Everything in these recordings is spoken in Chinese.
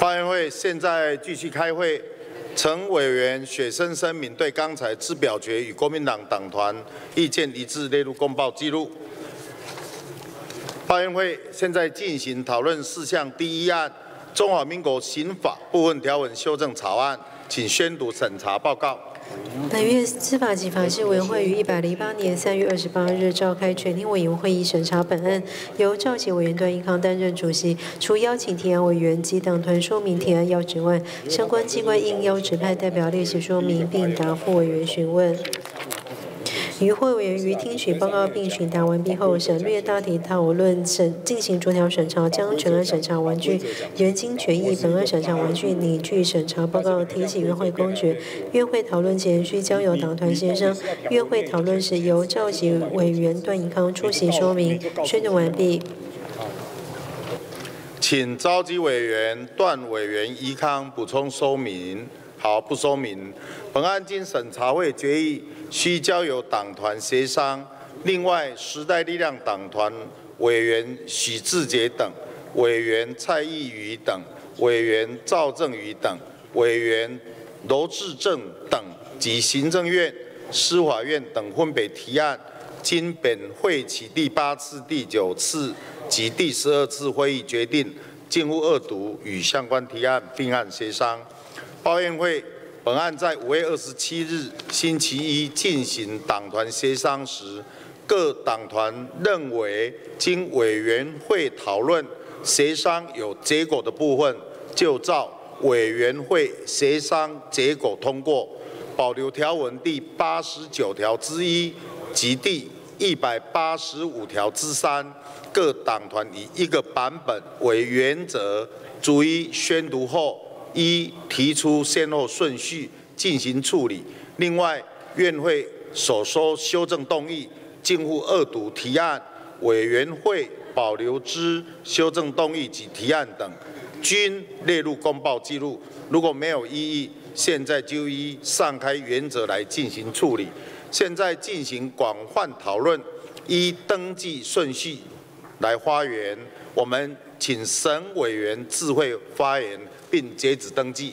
发言会现在继续开会。陈委员雪生声明对刚才之表决与国民党党团意见一致，列入公报记录。发言会现在进行讨论事项第一案《中华民国刑法》部分条文修正草案，请宣读审查报告。 本院司法及法制委员会于108年3月28日召开全体委员会议审查本案，由召集委员段义康担任主席。除邀请提案委员及党团说明提案要旨外，相关机关应邀指派代表列席说明，并答复委员询问。 与会委员于听取报告并询答完毕后，省略大体讨论进行逐条审查，将全案审查完竣，原经决议本案审查完竣，拟具审查报告提起院会公决。院会讨论前需交由党团协商，院会讨论时由召集委员段义康出席说明。宣读完毕。 请召集委员段委员宜康补充说明。好，不说明。本案经审查会决议。 需交由党团协商。另外，时代力量党团委员许志杰等、委员蔡义瑜等、委员赵正宇等、委员罗志正等及行政院、司法院等分别提案，经本会期第8次、第9次及第12次会议决定，进入二读与相关提案并案协商。报院会。 本案在5月27日星期一进行党团协商时，各党团认为经委员会讨论协商有结果的部分，就照委员会协商结果通过，保留条文第89条之1及第185条之3，各党团以一个版本为原则，逐一宣读后。 一提出先后顺序进行处理。另外，院会所收修正动议进入二读提案，委员会保留之修正动议及提案等，均列入公报记录。如果没有异议，现在就依上开原则来进行处理。现在进行广泛讨论，依登记顺序来发言。我们请省委员自会发言。 并截止登记。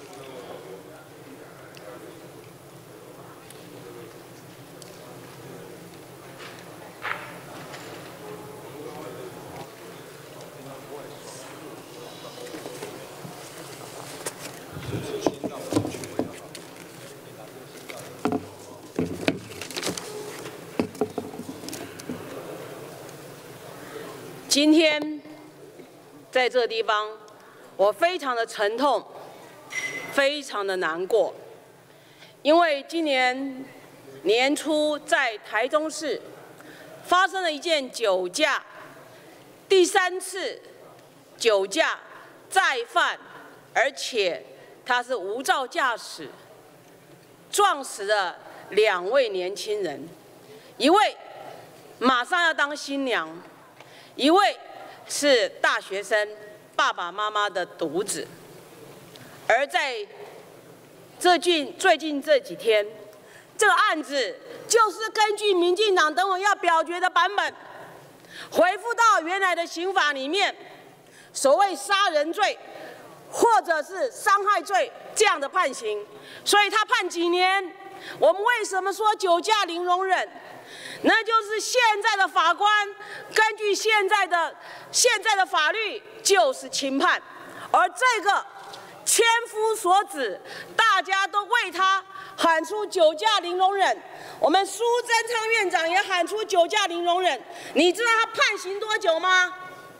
今天在这个地方。 我非常的沉痛，非常的难过，因为今年年初在台中市发生了一件酒驾，第3次酒驾再犯，而且他是无照驾驶，撞死了2位年轻人，一位马上要当新娘，一位是大学生。 爸爸妈妈的独子，而在最近这几天，这个案子就是根据民进党等会要表决的版本，回复到原来的刑法里面，所谓杀人罪或者是伤害罪这样的判刑，所以他判几年？我们为什么说酒驾零容忍？ 那就是现在的法官根据现在的法律就是轻判，而这个千夫所指，大家都为他喊出酒驾零容忍。我们苏贞昌院长也喊出酒驾零容忍。你知道他判刑多久吗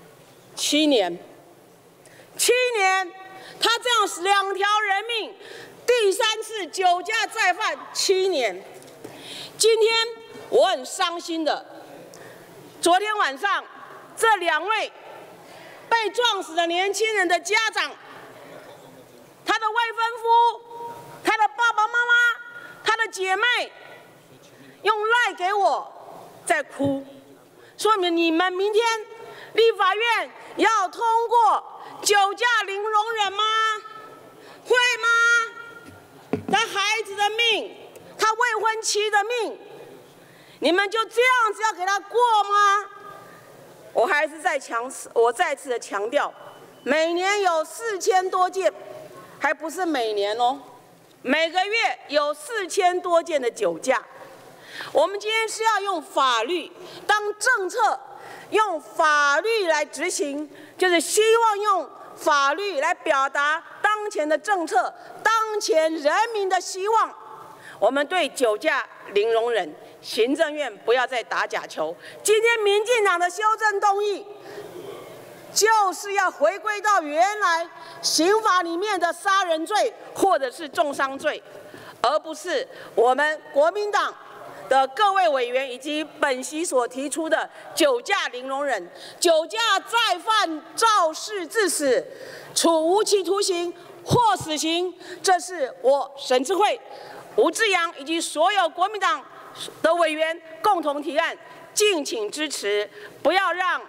？7年。7年，他这样2条人命，第3次酒驾再犯7年。今天。 我很伤心的，昨天晚上，这2位被撞死的年轻人的家长，他的未婚夫、他的爸爸妈妈、他的姐妹，用赖给我在哭，说你们明天立法院要通过酒驾零容忍吗？会吗？他孩子的命，他未婚妻的命。 你们就这样子要给他过吗？我还是再次的强调， 每年有4000多件，还不是每年哦，每个月有4000多件的酒驾。我们今天是要用法律当政策，用法律来执行，就是希望用法律来表达当前的政策，当前人民的希望。我们对酒驾零容忍，行政院不要再打假球。今天民进党的修正动议，就是要回归到原来刑法里面的杀人罪或者是重伤罪，而不是我们国民党的各位委员以及本席所提出的酒驾零容忍，酒驾再犯肇事致死，处无期徒刑或死刑。这是我沈智慧、吴志阳以及所有国民党的委员共同提案，敬请支持，不要让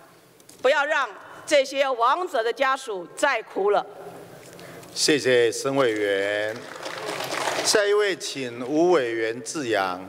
这些亡者的家属再哭了。 谢谢沈委员。下一位，请吴委员致阳。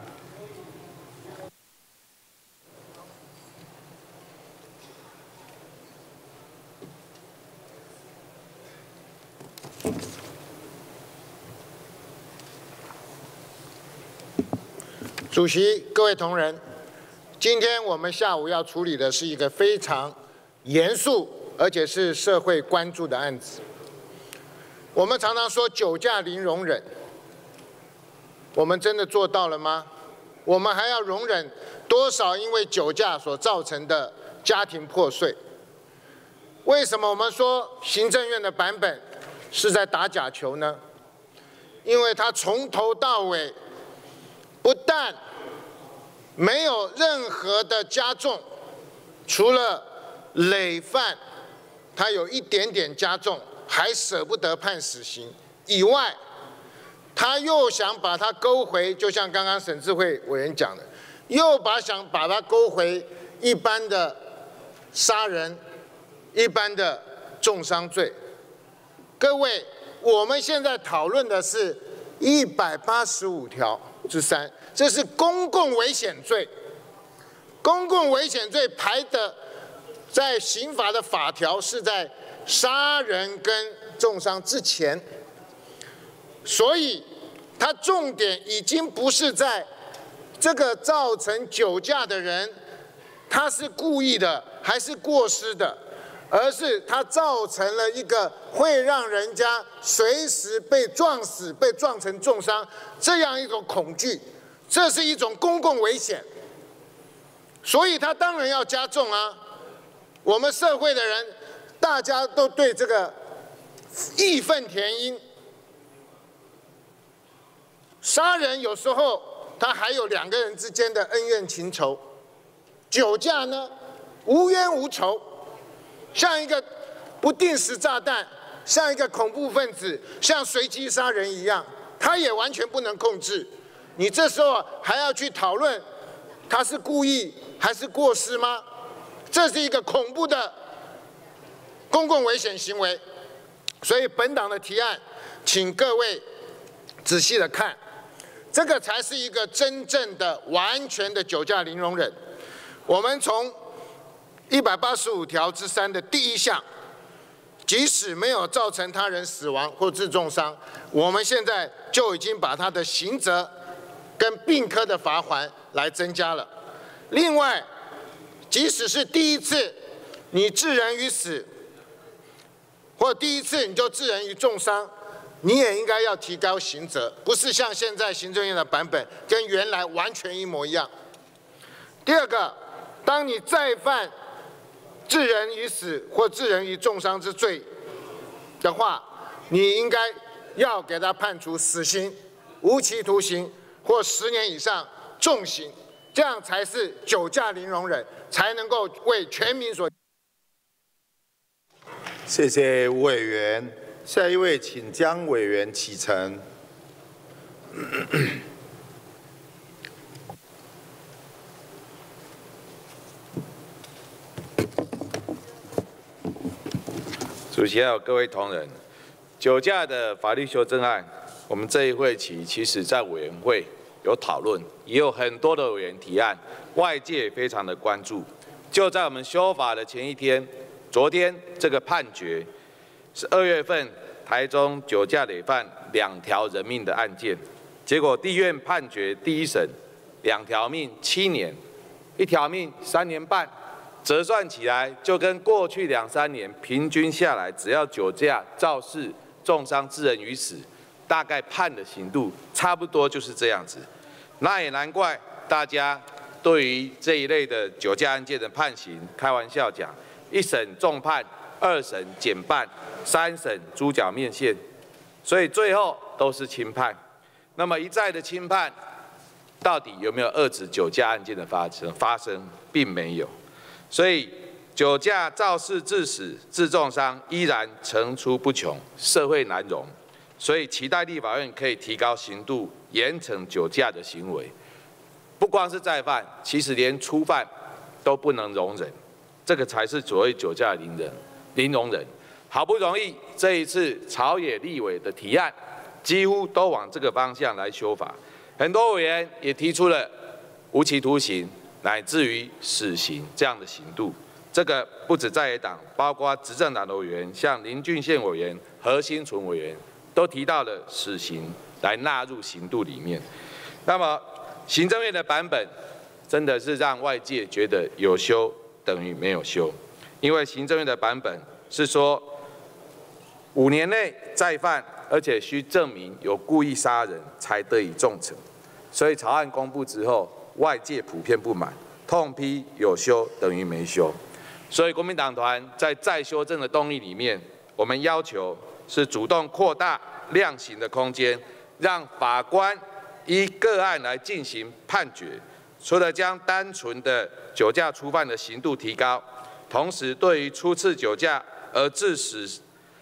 主席、各位同仁，今天我们下午要处理的是一个非常严肃而且是社会关注的案子。我们常常说酒驾零容忍，我们真的做到了吗？我们还要容忍多少因为酒驾所造成的家庭破碎？为什么我们说行政院的版本是在打假球呢？因为它从头到尾不但没有任何的加重，除了累犯它有一点点加重，还舍不得判死刑以外，他又想把它勾回，就像刚刚沈智慧委员讲的，又想把它勾回一般的杀人、一般的重伤罪。各位，我们现在讨论的是185条之3，这是公共危险罪。公共危险罪排的在刑法的法条是在杀人跟重伤之前，所以它重点已经不是在这个造成酒驾的人他是故意的还是过失的，而是他造成了一个会让人家随时被撞死、被撞成重伤这样一种恐惧，这是一种公共危险，所以他当然要加重啊。我们社会的人大家都对这个义愤填膺。杀人有时候他还有2个人之间的恩怨情仇，酒驾呢无冤无仇，像一个不定时炸弹，像一个恐怖分子，像随机杀人一样，他也完全不能控制。你这时候还要去讨论他是故意还是过失吗？这是一个恐怖的公共危险行为。所以本党的提案，请各位仔细的看，这个才是一个真正的完全的酒驾零容忍。我们从185条之3的第1项，即使没有造成他人死亡或致重伤，我们现在就已经把他的刑责跟并科的罚锾来增加了。另外，即使是第一次你致人于死，或第一次你就致人于重伤，你也应该要提高刑责，不是像现在行政院的版本跟原来完全一模一样。第二个，当你再犯致人于死或致人于重伤之罪的话，你应该要给他判处死刑、无期徒刑或10年以上重刑，这样才是酒驾零容忍，才能够为全民所。 谢谢吴委员。下一位，请江委员启程。 主席还有各位同仁，酒驾的法律修正案，我们这一会期其实在委员会有讨论，也有很多的委员提案，外界非常的关注。就在我们修法的前一天， 昨天这个判决是2月份台中酒驾累犯2条人命的案件，结果地院判决第一审2条命7年，1条命3年半，折算起来就跟过去2、3年平均下来，只要酒驾肇事重伤致人于死，大概判的刑度差不多就是这样子。那也难怪大家对于这一类的酒驾案件的判刑，开玩笑讲，1审重判，2审减半，3审猪脚面线，所以最后都是轻判。那么一再的轻判，到底有没有遏制酒驾案件的发生？并没有。所以酒驾肇事致死、致重伤依然层出不穷，社会难容。所以期待立法院可以提高刑度，严惩酒驾的行为。不光是再犯，其实连初犯都不能容忍，这个才是所谓酒驾零容忍。好不容易这一次朝野立委的提案，几乎都往这个方向来修法，很多委员也提出了无期徒刑乃至于死刑这样的刑度。这个不止在野党，包括执政党的委员，像林俊宪委员、何新纯委员，都提到了死刑来纳入刑度里面。那么行政院的版本真的是让外界觉得有修等于没有修，因为行政院的版本是说5年内再犯，而且需证明有故意杀人才得以重惩。所以草案公布之后，外界普遍不满，痛批有修等于没修。所以国民党团在再修正的动议里面，我们要求是主动扩大量刑的空间，让法官依个案来进行判决。除了将单纯的酒驾初犯的刑度提高，同时对于初次酒驾而致死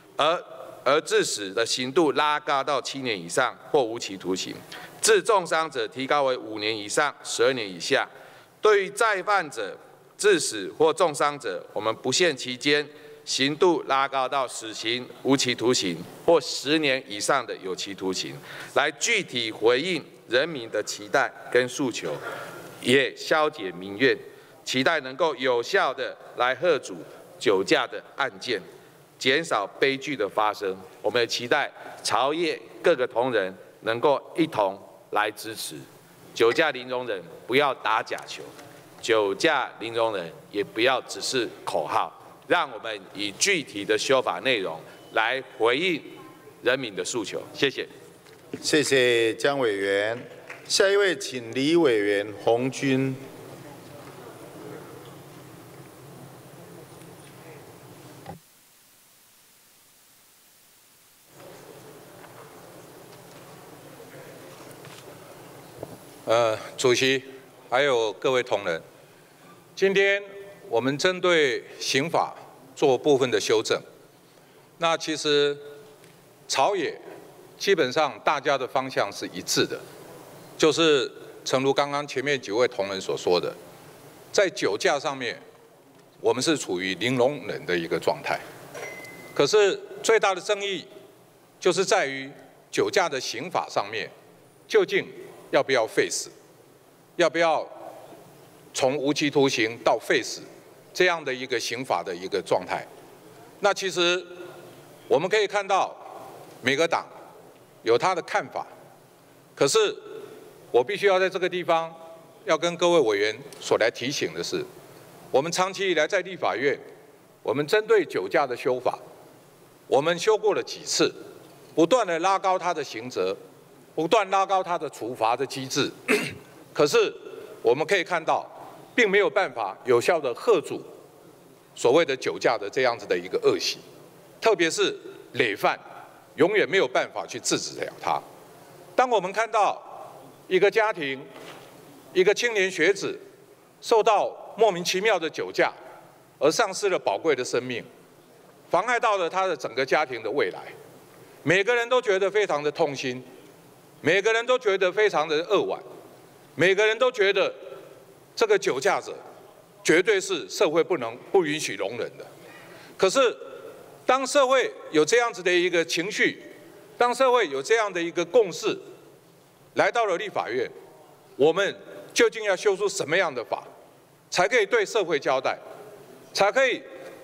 的刑度拉高到7年以上或无期徒刑，致重伤者提高为5年以上12年以下。对于再犯者致死或重伤者，我们不限期间，刑度拉高到死刑、无期徒刑或10年以上的有期徒刑，来具体回应人民的期待跟诉求，也消解民怨，期待能够有效的来遏阻酒驾的案件，减少悲剧的发生。我们也期待朝野各个同仁能够一同来支持酒驾零容忍，不要打假球。酒驾零容忍也不要只是口号，让我们以具体的修法内容来回应人民的诉求。谢谢。 谢谢江委员。下一位，请李委员洪钧。 主席，还有各位同仁，今天我们针对刑法做部分的修正。那其实朝野基本上大家的方向是一致的，就是诚如刚刚前面几位同仁所说的，在酒驾上面，我们是处于零容忍的一个状态。可是最大的争议就是在于酒驾的刑法上面，究竟要不要废死？要不要从无期徒刑到废死这样的一个刑法的一个状态？那其实我们可以看到，每个党有他的看法。可是我必须要在这个地方要跟各位委员所来提醒的是，我们长期以来在立法院，我们针对酒驾的修法，我们修过了几次，不断的拉高他的刑责，不断拉高他的处罚的机制。可是我们可以看到，并没有办法有效的遏阻所谓的酒驾的这样子的一个恶习，特别是累犯，永远没有办法去制止了他。当我们看到一个家庭，一个青年学子受到莫名其妙的酒驾而丧失了宝贵的生命，妨碍到了他的整个家庭的未来，每个人都觉得非常的痛心，每个人都觉得非常的扼腕。每个人都觉得这个酒驾者绝对是社会不允许容忍的。可是，当社会有这样子的一个情绪，当社会有这样的一个共识，来到了立法院，我们究竟要修出什么样的法，才可以对社会交代，才可以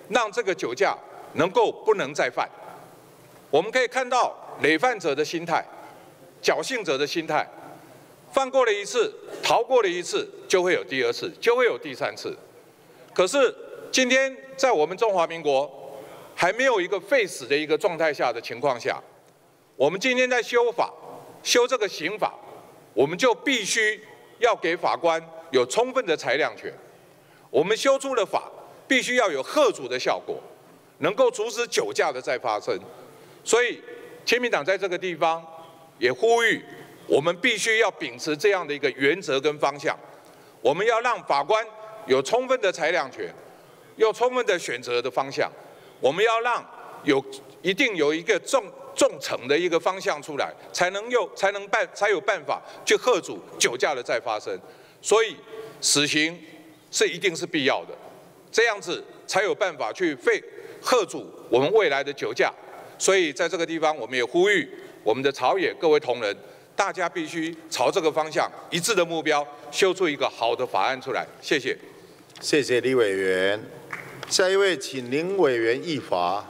让这个酒驾能够不能再犯。我们可以看到累犯者的心态、侥幸者的心态，犯过了一次，逃过了一次，就会有第二次，就会有第三次。可是今天在我们中华民国还没有一个废死的一个状态下的情况下，我们今天在修法，修这个刑法，我们就必须要给法官有充分的裁量权。我们修出的法必须要有吓阻的效果，能够阻止酒驾的再发生。所以，亲民党在这个地方也呼吁，我们必须要秉持这样的一个原则跟方向。我们要让法官有充分的裁量权，有充分的选择的方向。我们要让一定有一个重惩的一个方向出来，才有办法去吓阻酒驾的再发生。所以，死刑是一定是必要的，这样子才有办法去吓阻我们未来的酒驾。所以在这个地方，我们也呼吁我们的朝野各位同仁，大家必须朝这个方向一致的目标，修出一个好的法案出来。谢谢。 谢谢李委员。下一位，请林委员议法。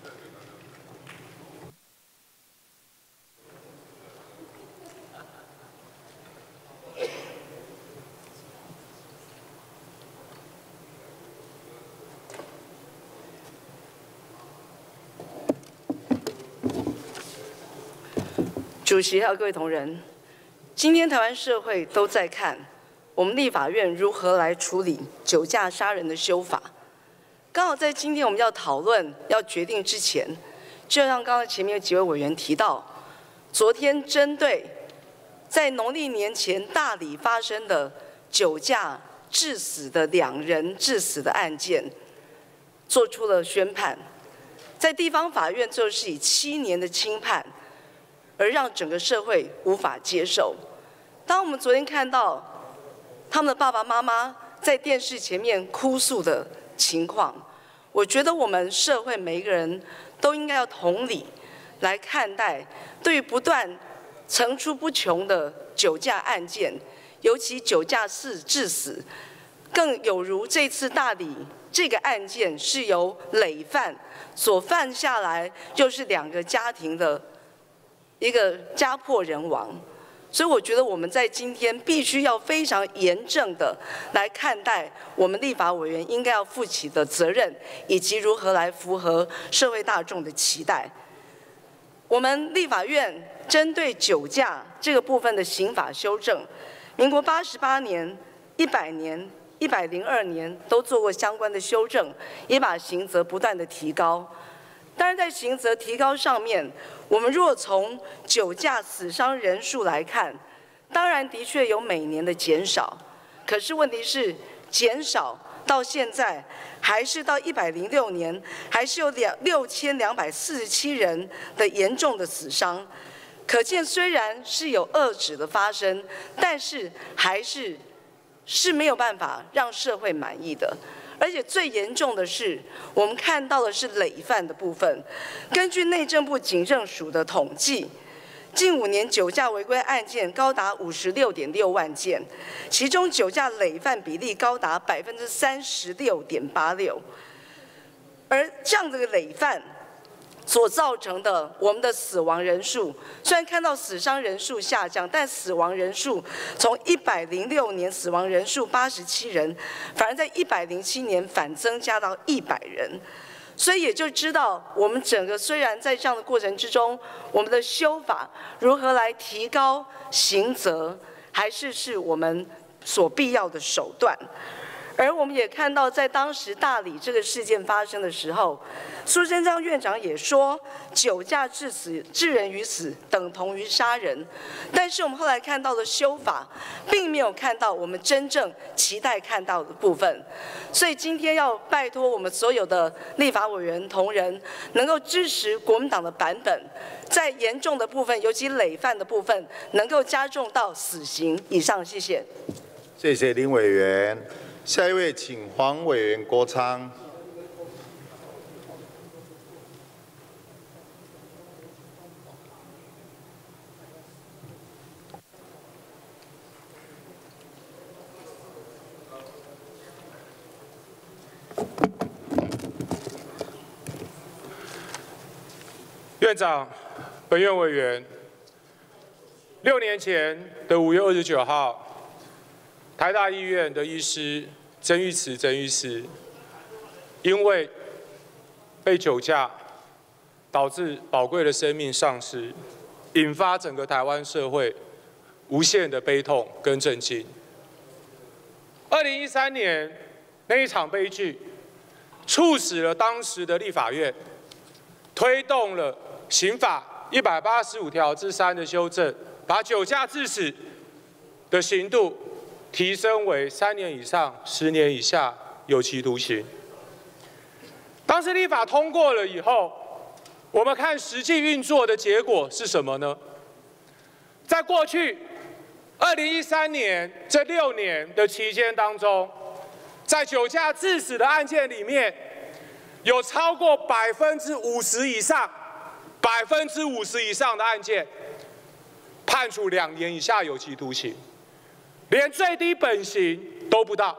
主席还有各位同仁，今天台湾社会都在看我们立法院如何来处理酒驾杀人的修法。刚好在今天我们要讨论、要决定之前，就像刚刚前面有几位委员提到，昨天针对在农历年前大理发生的酒驾致死的2人致死的案件，做出了宣判，在地方法院最后是以7年的轻判。而让整个社会无法接受。当我们昨天看到他们的爸爸妈妈在电视前面哭诉的情况，我觉得我们社会每一个人都应该要同理来看待，对于不断层出不穷的酒驾案件，尤其酒驾致死，更有如这次大理这个案件是由累犯所犯下来，又是2个家庭的一个家破人亡，所以我觉得我们在今天必须要非常严正的来看待我们立法委员应该要负起的责任，以及如何来符合社会大众的期待。我们立法院针对酒驾这个部分的刑法修正，民国88年、100年、102年都做过相关的修正，也把刑责不断的提高。当然，在刑责提高上面，我们若从酒驾死伤人数来看，当然的确有每年的减少。可是问题是，减少到现在，还是到106年，还是有6247人的严重的死伤。可见，虽然是有遏止的发生，但是还是没有办法让社会满意的。而且最严重的是，我们看到的是累犯的部分。根据内政部警政署的统计，近5年酒驾违规案件高达56.6万件，其中酒驾累犯比例高达36.86%。而这样的累犯所造成的我们的死亡人数，虽然看到死伤人数下降，但死亡人数从106年死亡人数87人，反而在107年反增加到100人。所以也就知道，我们整个虽然在这样的过程之中，我们的修法如何来提高刑责，还是我们所必要的手段。而我们也看到，在当时大理这个事件发生的时候，苏贞昌院长也说，酒驾致人于死等同于杀人。但是我们后来看到的修法，并没有看到我们真正期待看到的部分。所以今天要拜托我们所有的立法委员同仁，能够支持国民党的版本，在严重的部分，尤其累犯的部分，能够加重到死刑以上。谢谢。 谢谢林委员。下一位，请黄委员郭昌。 院长、本院委员，6年前的5月29号，台大医院的医师曾玉慈曾医师，因为被酒驾导致宝贵的生命丧失，引发整个台湾社会无限的悲痛跟震惊。2013年那一场悲剧，促使了当时的立法院推动了刑法185条之3的修正，把酒驾致死的刑度提升为3年以上10年以下有期徒刑。当时立法通过了以后，我们看实际运作的结果是什么呢？在过去2013年这6年的期间当中，在酒驾致死的案件里面，有超过50%以上，50%以上的案件判处2年以下有期徒刑，连最低本刑都不到。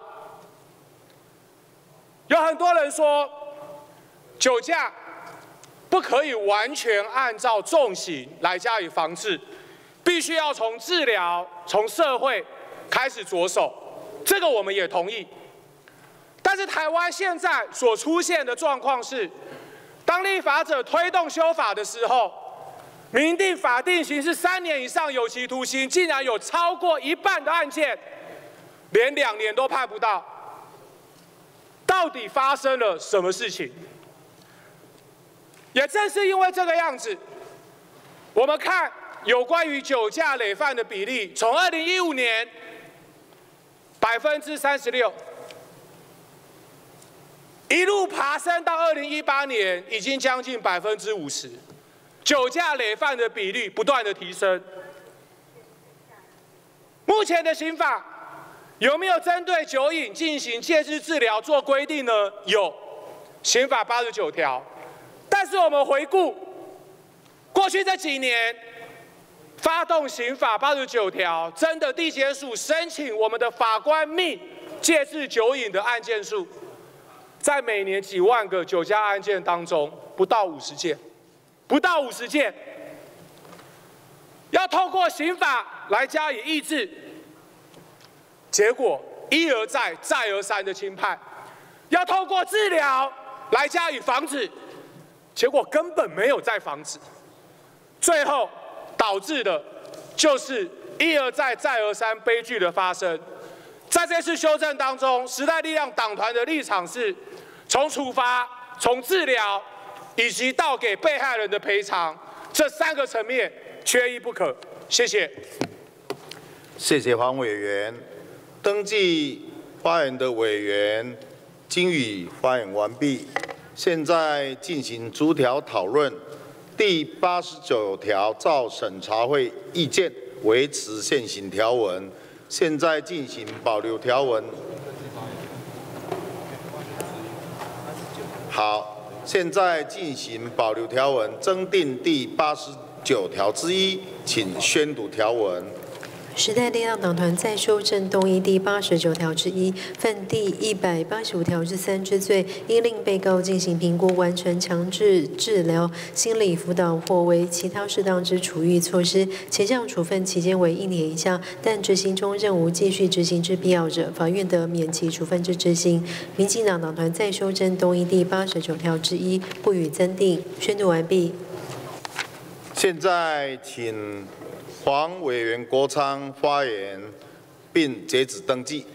有很多人说，酒驾不可以完全按照重刑来加以防治，必须要从治疗、从社会开始着手，这个我们也同意。但是台湾现在所出现的状况是，当立法者推动修法的时候，明定法定刑是3年以上有期徒刑，竟然有超过1半的案件连2年都判不到。到底发生了什么事情？也正是因为这个样子，我们看有关于酒驾累犯的比例，从2015年36%，一路爬升到2018年，已经将近50%，酒驾累犯的比率不断的提升。目前的刑法有没有针对酒瘾进行戒治治疗做规定呢？有，刑法89条。但是我们回顾过去这几年，发动刑法89条，真的地检署申请我们的法官命戒治酒瘾的案件数，在每年几万个酒驾案件当中，不到50件，不到50件。要透过刑法来加以抑制，结果一而再、再而三的轻判；要透过治疗来加以防止，结果根本没有在防止，最后导致的就是一而再、再而三悲剧的发生。在这次修正当中，时代力量党团的立场是，从处罚、从治疗，以及到给被害人的赔偿，这3个层面缺一不可。谢谢。 谢谢黄委员。登记发言的委员经已发言完毕。现在进行逐条讨论。第89条照审查会意见，维持现行条文。现在进行保留条文。好，现在进行保留条文，增订第89条之1，请宣读条文。 时代力量党团再修正动议第89条之1，犯第185条之3之罪，应令被告进行评估，完成强制治疗、心理辅导或为其他适当之处遇措施，且将处分期间为1年以下，但执行中仍无继续执行之必要者，法院得免其处分之执行。民进党党团再修正动议第89条之1，不予增订。宣读完毕。 现在请黄委员国昌发言，并截止登记。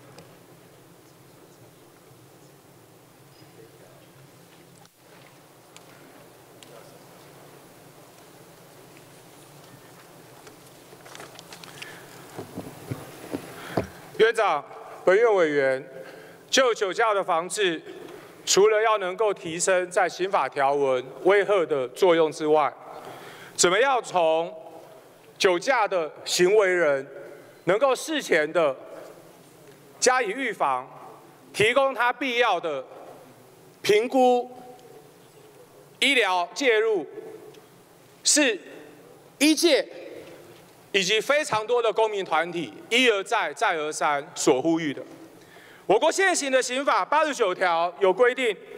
院长、本院委员，就酒驾的防治，除了要能够提升在刑法条文威吓的作用之外，怎么样从酒驾的行为人能够事前的加以预防，提供他必要的评估、医疗介入，是医界以及非常多的公民团体一而再、再而三所呼吁的。我国现行的刑法89条有规定，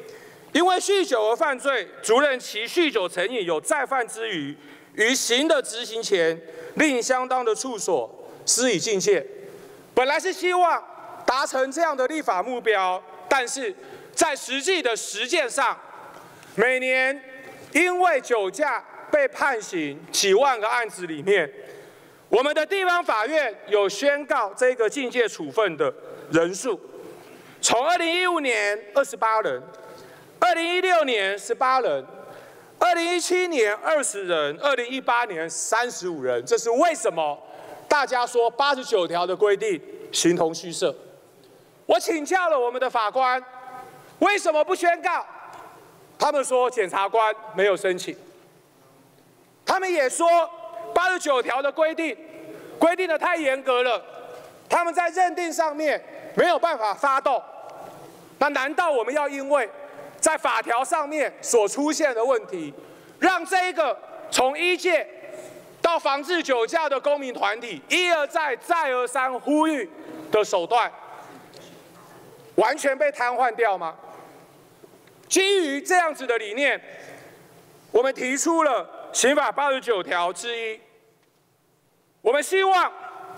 因为酗酒而犯罪，足任其酗酒成瘾有再犯之余，于刑的执行前，另相当的处所施以禁戒。本来是希望达成这样的立法目标，但是在实际的实践上，每年因为酒驾被判刑几万个案子里面，我们的地方法院有宣告这个禁戒处分的人数，从2015年28人，2016年18人，2017年20人，2018年35人。这是为什么？大家说89条的规定形同虚设。我请教了我们的法官，为什么不宣告？他们说检察官没有申请。他们也说89条的规定得太严格了，他们在认定上面没有办法发动。那难道我们要因为在法条上面所出现的问题，让这一个从医界到防治酒驾的公民团体一而再、再而三呼吁的手段，完全被瘫痪掉吗？基于这样子的理念，我们提出了刑法89条之一，我们希望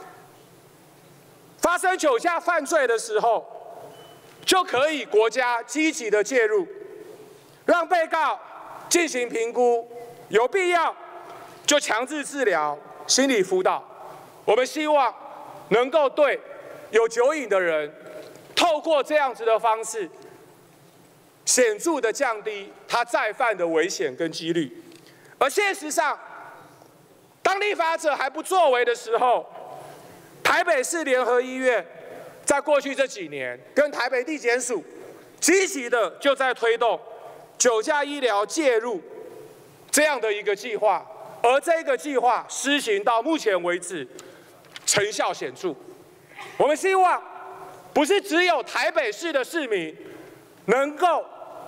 发生酒驾犯罪的时候，就可以国家积极的介入，让被告进行评估，有必要就强制治疗、心理辅导。我们希望能够对有酒瘾的人，透过这样子的方式，显著的降低他再犯的危险跟几率。而现实上，当立法者还不作为的时候，台北市联合医院在过去这几年跟台北地检署积极的就在推动酒驾医疗介入这样的一个计划，而这个计划施行到目前为止成效显著。我们希望不是只有台北市的市民能够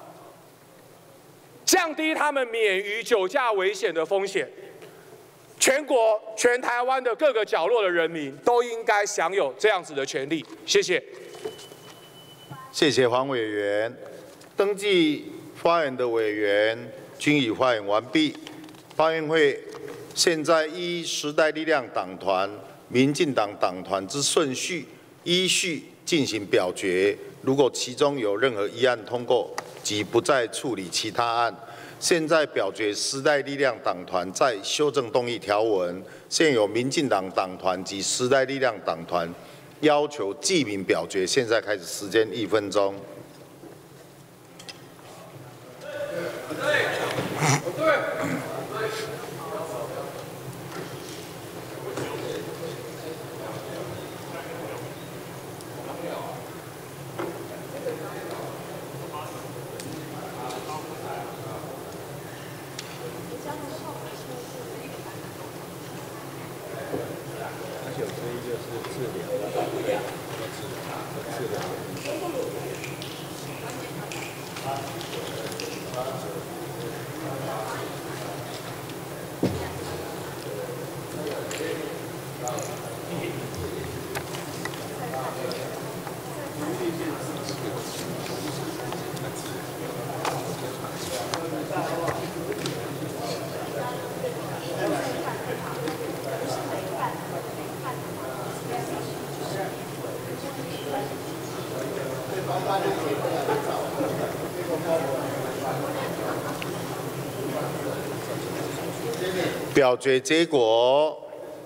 降低他们免于酒驾危险的风险，全国、全台湾的各个角落的人民都应该享有这样子的权利。谢谢。 谢谢黄委员。登记发言的委员均已发言完毕。发言会现在依时代力量党团、民进党党团之顺序依序进行表决。如果其中有任何议案通过，即不再处理其他案。现在表决时代力量党团再修正动议条文，现有民进党党团及时代力量党团要求记名表决。现在开始，时间1分钟。表决结果：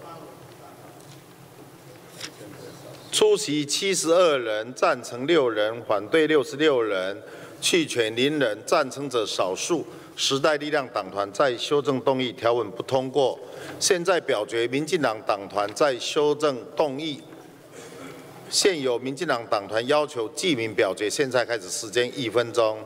出席72人，赞成6人，反对66人，弃权0人，赞成者少数。时代力量党团在修正动议条文不通过。现在表决民进党党团在修正动议。现有民进党党团要求记名表决。现在开始，时间1分钟。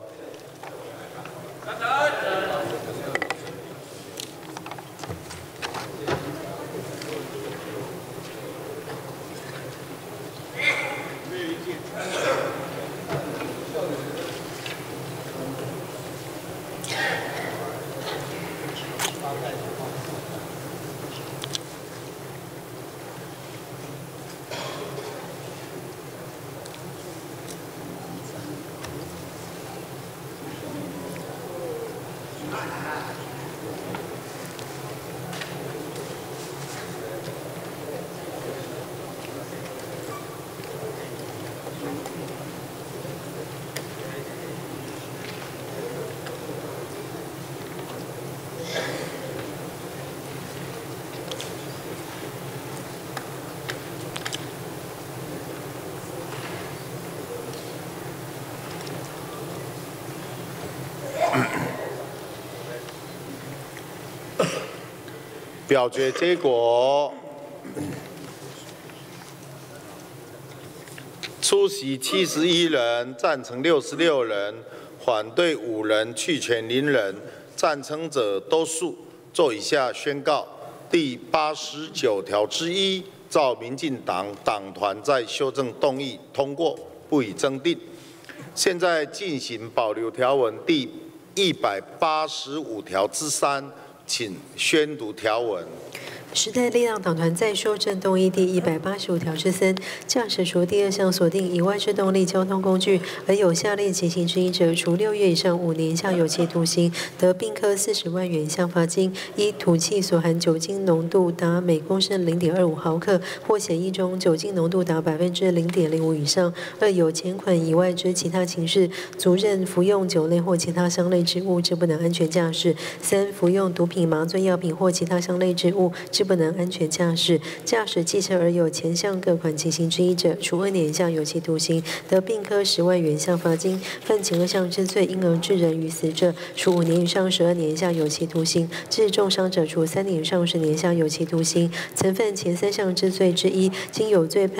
表决结果：出席71人，赞成66人，反对5人，弃权0人。赞成者多数。做以下宣告：第89条之1，照民进党党团在修正动议通过，不予增订。现在进行保留条文第185条之3，请宣读条文。 时代力量党团在修正动议第185条之3，驾驶除第2项锁定以外之动力交通工具，而有下列情形之一者，处6月以上5年以下有期徒刑，得并科40万元以下罚金。一、吐气所含酒精浓度达每公升0.25毫克，或血液中酒精浓度达0.05%以上；二、有前款以外之其他情事，足认服用酒类或其他香类之物，致不能安全驾驶；三、服用毒品、麻醉药品或其他香类之物，致不能安全驾驶。驾驶汽车而有前项各款情形之一者，处2年以下有期徒刑，得并科10万元以下罚金；犯前2项之罪，因而致人于死者，处5年以上12年以下有期徒刑；致重伤者，处3年以上10年以下有期徒刑。曾犯前3项之罪之一，经有罪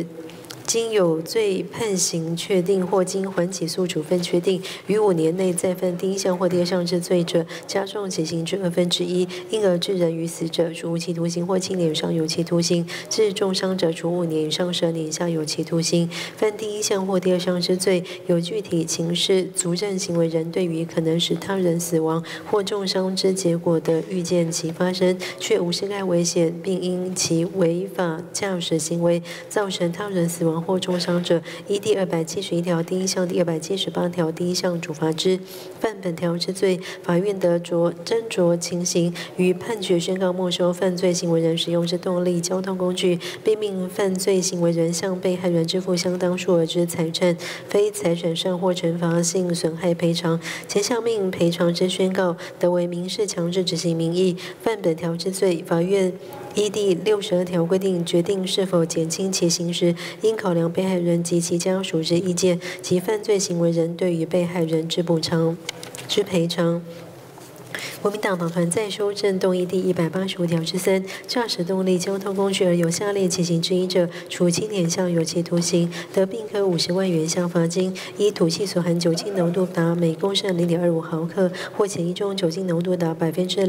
判刑确定或经缓起诉处分确定，于5年内再犯第1项或第2项之罪者，加重其刑之1/2，因而致人于死者，处无期徒刑或7年以上有期徒刑；致重伤者，处5年以上12年以下有期徒刑。犯第1项或第2项之罪，有具体情事足证行为人对于可能使他人死亡或重伤之结果的预见其发生，却无视该危险，并因其违法驾驶行为造成他人死亡或重伤者，依第271条第1项、第278条第1项处罚之。犯本条之罪，法院得斟酌情形，于判决宣告没收犯罪行为人使用之动力交通工具，并命犯罪行为人向被害人支付相当数额之财产，非财产上或惩罚性损害赔偿。前项命赔偿之宣告，得为民事强制执行名义。犯本条之罪，法院依第62条规定决定是否减轻其刑时，应考量被害人及其家属之意见及犯罪行为人对于被害人之赔偿。国民党党团在修正动议第185条之3，驾驶动力交通工具而有下列情形之一者，处7年以下有期徒刑，得并科50万元以下罚金；一、吐气所含酒精浓度达每公升0.25毫克，或血液中酒精浓度达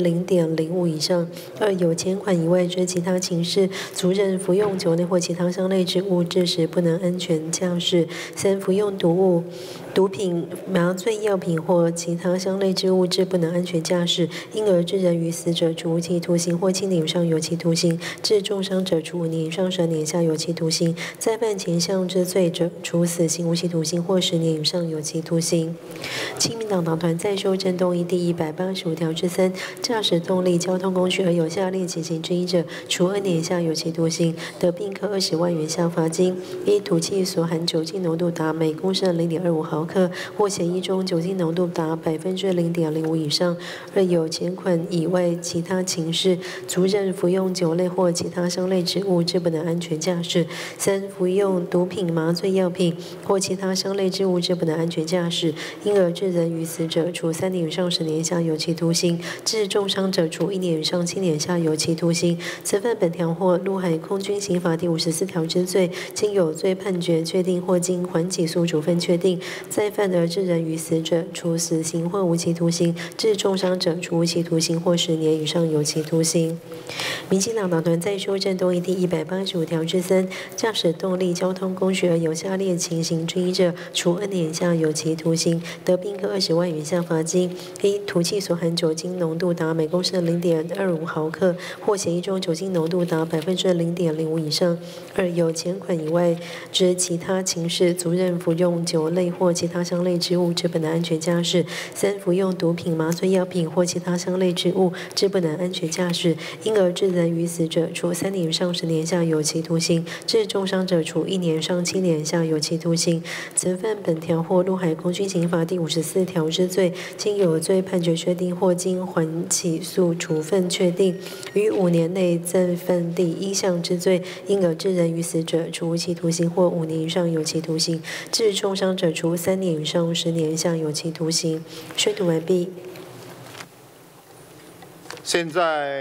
0.05%以上；二、有前款以外之其他情事，足认服用酒类或其他香类之物，致使不能安全驾驶；三、服用毒品、麻醉药品或其他香类之物，致不能安全驾驶，因而致人于死者，处无期徒刑或7年以上有期徒刑；致重伤者，处5年以上12年以下有期徒刑；再犯前项之罪者，处死刑、无期徒刑或10年以上有期徒刑。亲民党党团在修正动议第185条之3，驾驶动力交通工具而有下列情形之一者，处2年以下有期徒刑，得并科20万元以下罚金；一、吐气所含酒精浓度达每公升0.25毫克，或血液中酒精浓度达0.05%以上；二、有前款以外其他情事，足认服用酒类或其他香类之物，致不能安全驾驶；三、服用毒品、麻醉药品或其他香类之物，致不能安全驾驶，因而致人于死者，处3年以上10年以下有期徒刑；致重伤者，处1年以上7年以下有期徒刑。曾犯本条或陆海空军刑法第54条之罪，经有罪判决确定或经缓起诉处分确定，再犯而致人于死者，处死刑或无期徒刑；致重伤者，处无期徒刑或10年以上有期徒刑。民进党党团在修正动议第185条之3，驾驶动力交通工具而有下列情形之一者，处2年以下有期徒刑，得并科20万元以下罚金；一、吐气所含酒精浓度达每公升0.25毫克，或血液中酒精浓度达0.05%以上；二、有前款以外之其他情事，足认服用酒类或其他香类之物，致不能安全驾驶；三、服用毒品、麻醉药品或其他香类之物，致不能安全驾驶，因而致人于死者，处3年以上10年以下有期徒刑；致重伤者，处1年以上7年以下有期徒刑。曾犯本条或陆海空军刑法第54条之罪，经有罪判决确定或经缓起诉处分确定，于5年内再犯第1项之罪，因而致人于死者，处无期徒刑或5年以上有期徒刑；致重伤者，处3年以上10年以下有期徒刑。宣读完毕。 现在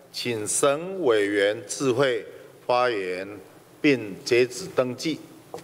请省委员智慧发言并截止登记。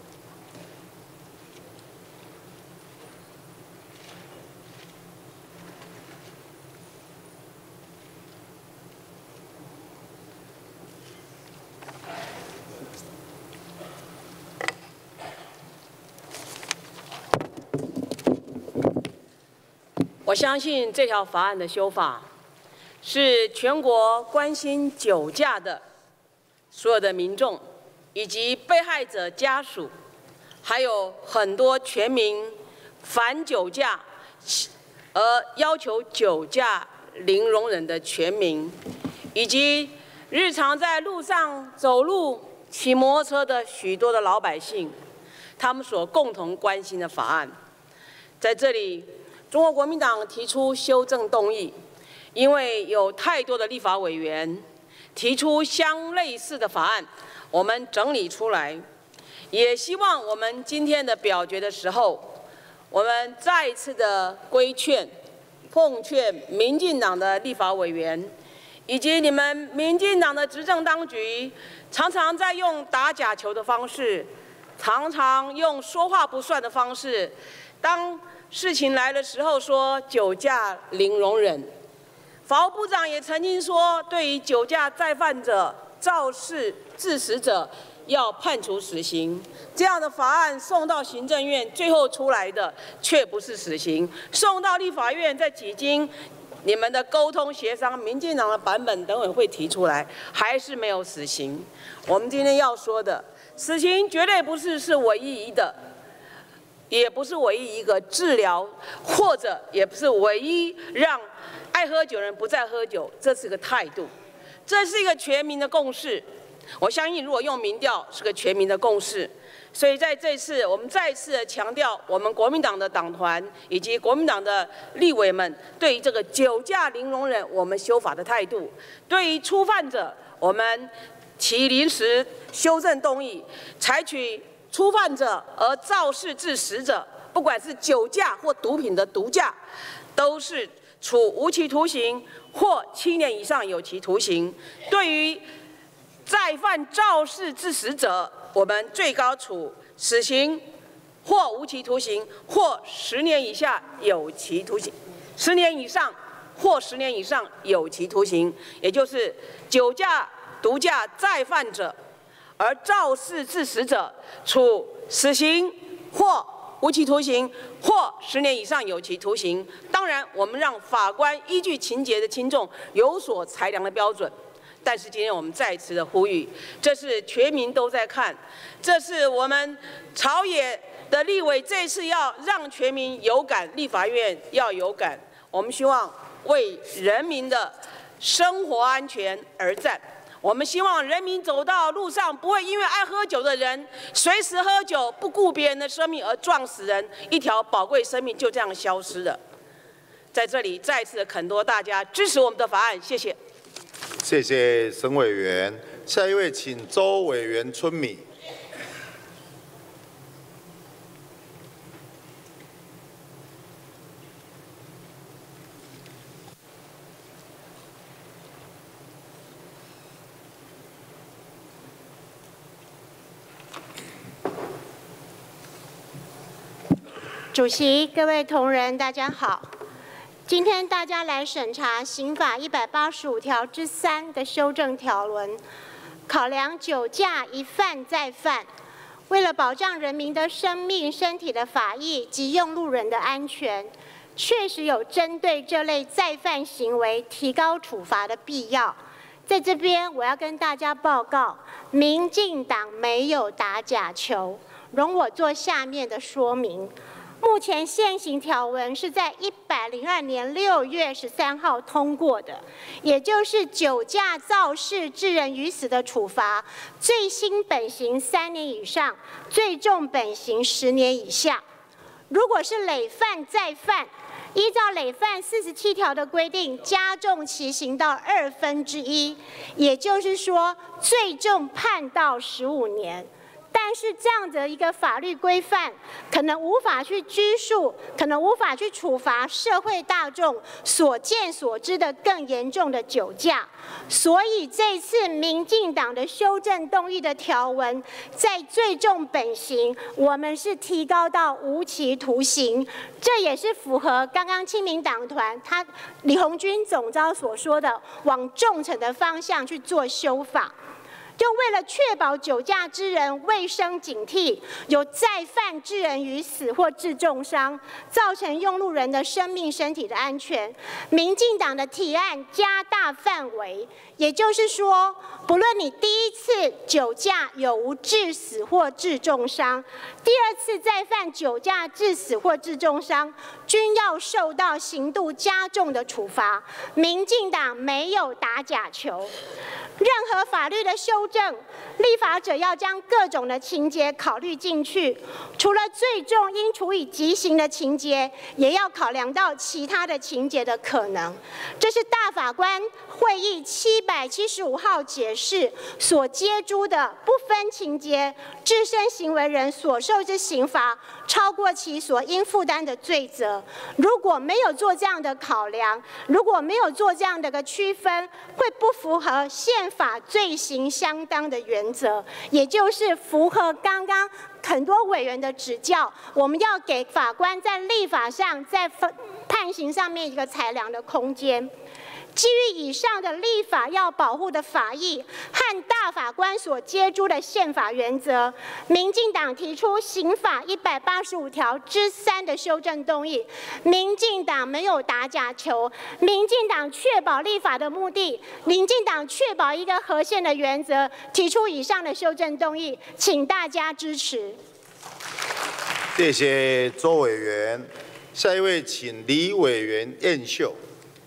我相信这条法案的修法，是全国关心酒驾的所有的民众，以及被害者家属，还有很多全民反酒驾而要求酒驾零容忍的全民，以及日常在路上走路、骑摩托车的许多的老百姓，他们所共同关心的法案，在这里。中国国民党提出修正动议，因为有太多的立法委员提出相类似的法案，我们整理出来，也希望我们今天的表决的时候，我们再一次的规劝、奉劝民进党的立法委员，以及你们民进党的执政当局，常常在用打假球的方式，常常用说话不算的方式，当事情来的时候说酒驾零容忍，法务部长也曾经说，对于酒驾再犯者、肇事致死者要判处死刑。这样的法案送到行政院，最后出来的却不是死刑，送到立法院，再几经你们的沟通协商，民进党的版本等会会提出来，还是没有死刑。我们今天要说的，死刑绝对不是唯一的。也不是唯一一个治疗，或者也不是唯一让爱喝酒人不再喝酒，这是个态度，这是一个全民的共识。我相信，如果用民调，是个全民的共识。所以在这次，我们再次的强调，我们国民党的党团以及国民党的立委们对于这个酒驾零容忍，我们修法的态度；对于初犯者，我们提临时修正动议，采取。初犯者而肇事致死者，不管是酒驾或毒品的毒驾，都是处无期徒刑或7年以上有期徒刑。对于再犯肇事致死者，我们最高处死刑或无期徒刑或10年以下有期徒刑，10年以上或10年以上有期徒刑，也就是酒驾、毒驾再犯者。而肇事致死者，处死刑或无期徒刑或10年以上有期徒刑。当然，我们让法官依据情节的轻重有所裁量的标准。但是今天我们再次的呼吁，这是全民都在看，这是我们朝野的立委这次要让全民有感，立法院要有感。我们希望为人民的生活安全而战。我们希望人民走到路上，不会因为爱喝酒的人随时喝酒，不顾别人的生命而撞死人，一条宝贵生命就这样消失了。在这里再次恳托大家支持我们的法案，谢谢。 谢谢沈委员。下一位，请周委员春米。 主席、各位同仁，大家好。今天大家来审查刑法185条之3的修正条文，考量酒驾一犯再犯，为了保障人民的生命、身体的法益及用路人的安全，确实有针对这类再犯行为提高处罚的必要。在这边，我要跟大家报告，民进党没有打假球，容我做下面的说明。目前现行条文是在102年6月13号通过的，也就是酒驾肇事致人于死的处罚，最轻本刑3年以上，最重本刑10年以下。如果是累犯再犯，依照累犯47条的规定，加重其刑到1/2，也就是说，最重判到15年。 但是这样的一个法律规范，可能无法去拘束，可能无法去处罚社会大众所见所知的更严重的酒驾。所以这次民进党的修正动议的条文，在最重本刑，我们是提高到无期徒刑，这也是符合刚刚亲民党团李鸿钧总召所说的往重惩的方向去做修法。就为了确保酒驾之人卫生警惕，有再犯致人于死或致重伤，造成用路人的生命身体的安全，民进党的提案加大范围，也就是说，不论你第一次酒驾有无致死或致重伤，第二次再犯酒驾致死或致重伤，均要受到刑度加重的处罚。民进党没有打假球。任何法律的修正，立法者要将各种的情节考虑进去，除了最重应处以极刑的情节，也要考量到其他的情节的可能。这是大法官会议775号解释所接诸的不分情节，自身行为人所受之刑罚超过其所应负担的罪责。如果没有做这样的考量，如果没有做这样的个区分，会不符合宪法罪行相当的原则，也就是符合刚刚很多委员的指教，我们要给法官在立法上、在判刑上面一个裁量的空间。基于以上的立法要保护的法益和大法官所接诸的宪法原则，民进党提出刑法185条之3的修正动议。民进党没有打假球，民进党确保立法的目的，民进党确保一个合宪的原则，提出以上的修正动议，请大家支持。 谢谢周委员，下一位请李委员晏秀。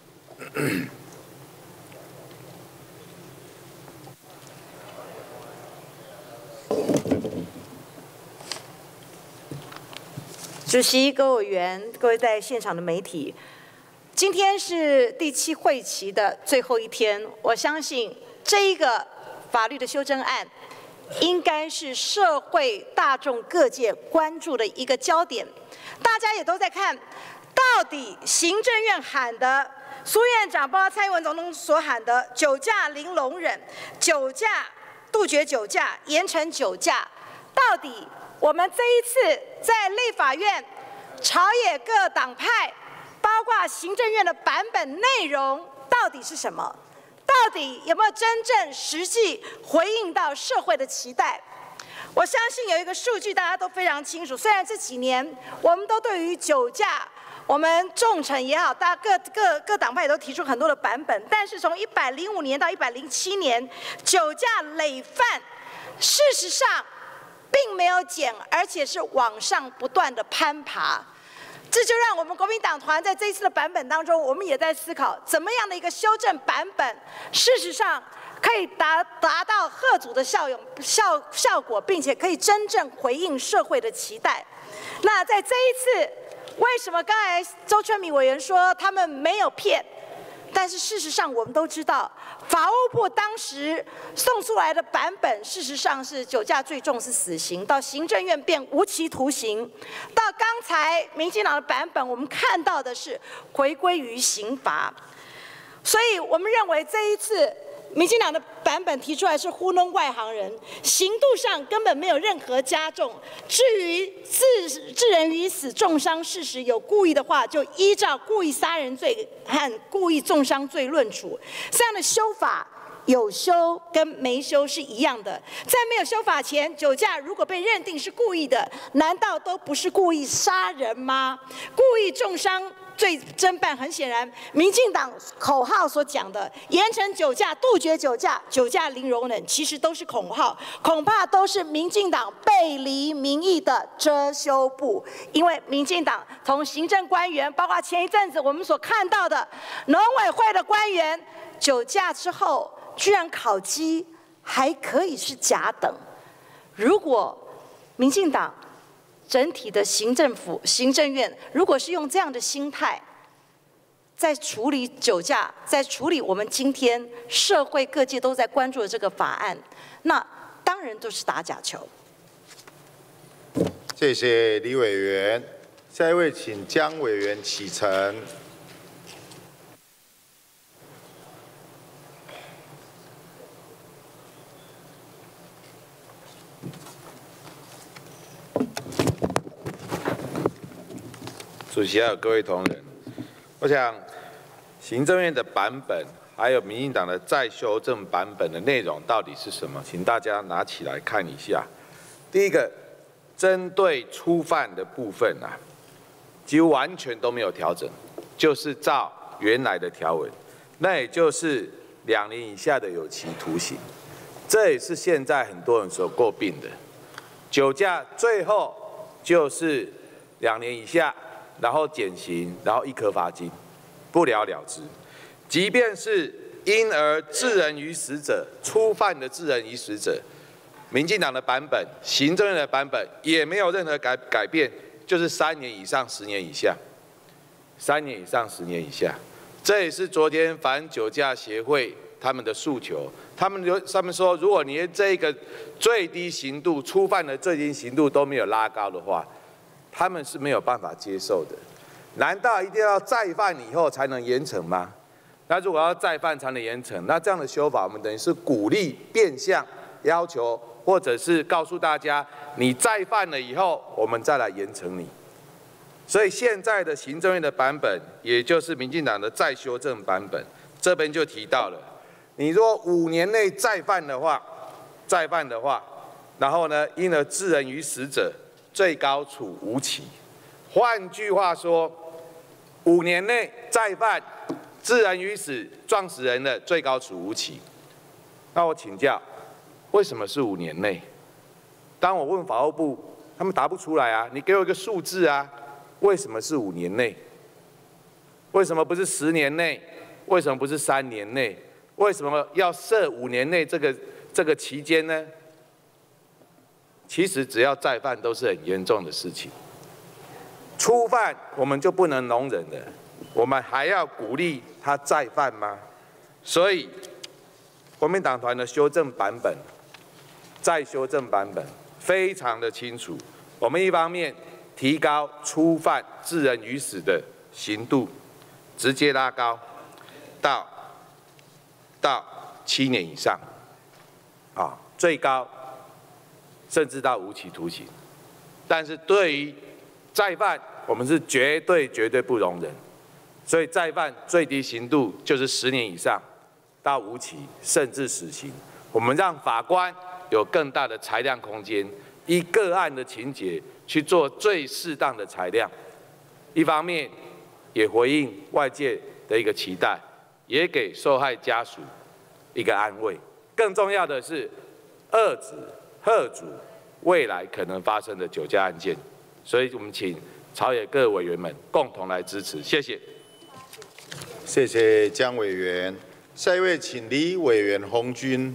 主席、各位委员、各位在现场的媒体，今天是第7会期的最后一天，我相信这一个法律的修正案，应该是社会大众各界关注的一个焦点。大家也都在看，到底行政院喊的，苏院长包括蔡英文总统所喊的酒驾零容忍、酒驾杜绝酒驾、严惩酒驾，到底我们这一次在立法院朝野各党派，包括行政院的版本内容到底是什么？到底有没有真正实际回应到社会的期待？我相信有一个数据大家都非常清楚，虽然这几年我们都对于酒驾，我们重惩也好，大家各党派也都提出很多的版本，但是从105年到107年，酒驾累犯，事实上并没有减，而且是往上不断的攀爬。这就让我们国民党团在这一次的版本当中，我们也在思考怎么样的一个修正版本，事实上可以达到嚇阻的效果，并且可以真正回应社会的期待。那在这一次，为什么刚才周春米委员说他们没有骗？但是事实上，我们都知道，法务部当时送出来的版本，事实上是酒驾最重是死刑，到行政院变无期徒刑，到刚才民进党的版本，我们看到的是回归于刑罚。所以我们认为这一次民进党的版本提出来是糊弄外行人，刑度上根本没有任何加重。至于致人于死、重伤事实有故意的话，就依照故意杀人罪和故意重伤罪论处。这样的修法有修跟没修是一样的。在没有修法前，酒驾如果被认定是故意的，难道都不是故意杀人吗？故意重伤罪侦办，很显然，民进党口号所讲的严惩酒驾、杜绝酒驾、酒驾零容忍，其实都是口号，恐怕都是民进党背离民意的遮羞布。因为民进党从行政官员，包括前一阵子我们所看到的农委会的官员，酒驾之后居然考绩还可以是甲等。如果民进党整体的行政院，如果是用这样的心态，在处理酒驾，在处理我们今天社会各界都在关注的这个法案，那当然都是打假球。 谢谢李委员。下一位，请江委员启程。 主席还有各位同仁，我想行政院的版本，还有民进党的再修正版本的内容到底是什么？请大家拿起来看一下。第一个，针对初犯的部分啊，几乎完全都没有调整，就是照原来的条文，那也就是2年以下的有期徒刑。这也是现在很多人所诟病的，酒驾最后就是2年以下。然后减刑，然后1颗罚金，不了了之。即便是因而致人于死者，初犯的致人于死者，民进党的版本、行政院的版本也没有任何改变，就是3年以上10年以下，3年以上10年以下。这也是昨天反酒驾协会他们的诉求。他们说，如果你连这个最低刑度、初犯的最低刑度都没有拉高的话，他们是没有办法接受的。难道一定要再犯以后才能严惩吗？那如果要再犯才能严惩，那这样的修法，我们等于是鼓励变相要求，或者是告诉大家，你再犯了以后，我们再来严惩你。所以现在的行政院的版本，也就是民进党的再修正版本，这边就提到了，你若5年内再犯的话，然后呢，因而致人于死者，最高处无期。换句话说，5年内再犯致人于死、撞死人的，最高处无期。那我请教，为什么是5年内？当我问法务部，他们答不出来啊。你给我一个数字啊，为什么是5年内？为什么不是10年内？为什么不是3年内？为什么要设5年内这个期间呢？其实只要再犯都是很严重的事情，初犯我们就不能容忍了，我们还要鼓励他再犯吗？所以国民党团的修正版本、再修正版本非常的清楚，我们一方面提高初犯致人于死的刑度，直接拉高到7年以上，最高甚至到无期徒刑。但是对于再犯，我们是绝对不容忍，所以再犯最低刑度就是10年以上到无期，甚至死刑。我们让法官有更大的裁量空间，依个案的情节去做最适当的裁量。一方面也回应外界的一个期待，也给受害家属一个安慰。更重要的是，遏止、嚇阻未来可能发生的酒驾案件。所以我们请朝野各委员们共同来支持，谢谢。 谢谢江委员。下一位，请李委员洪军。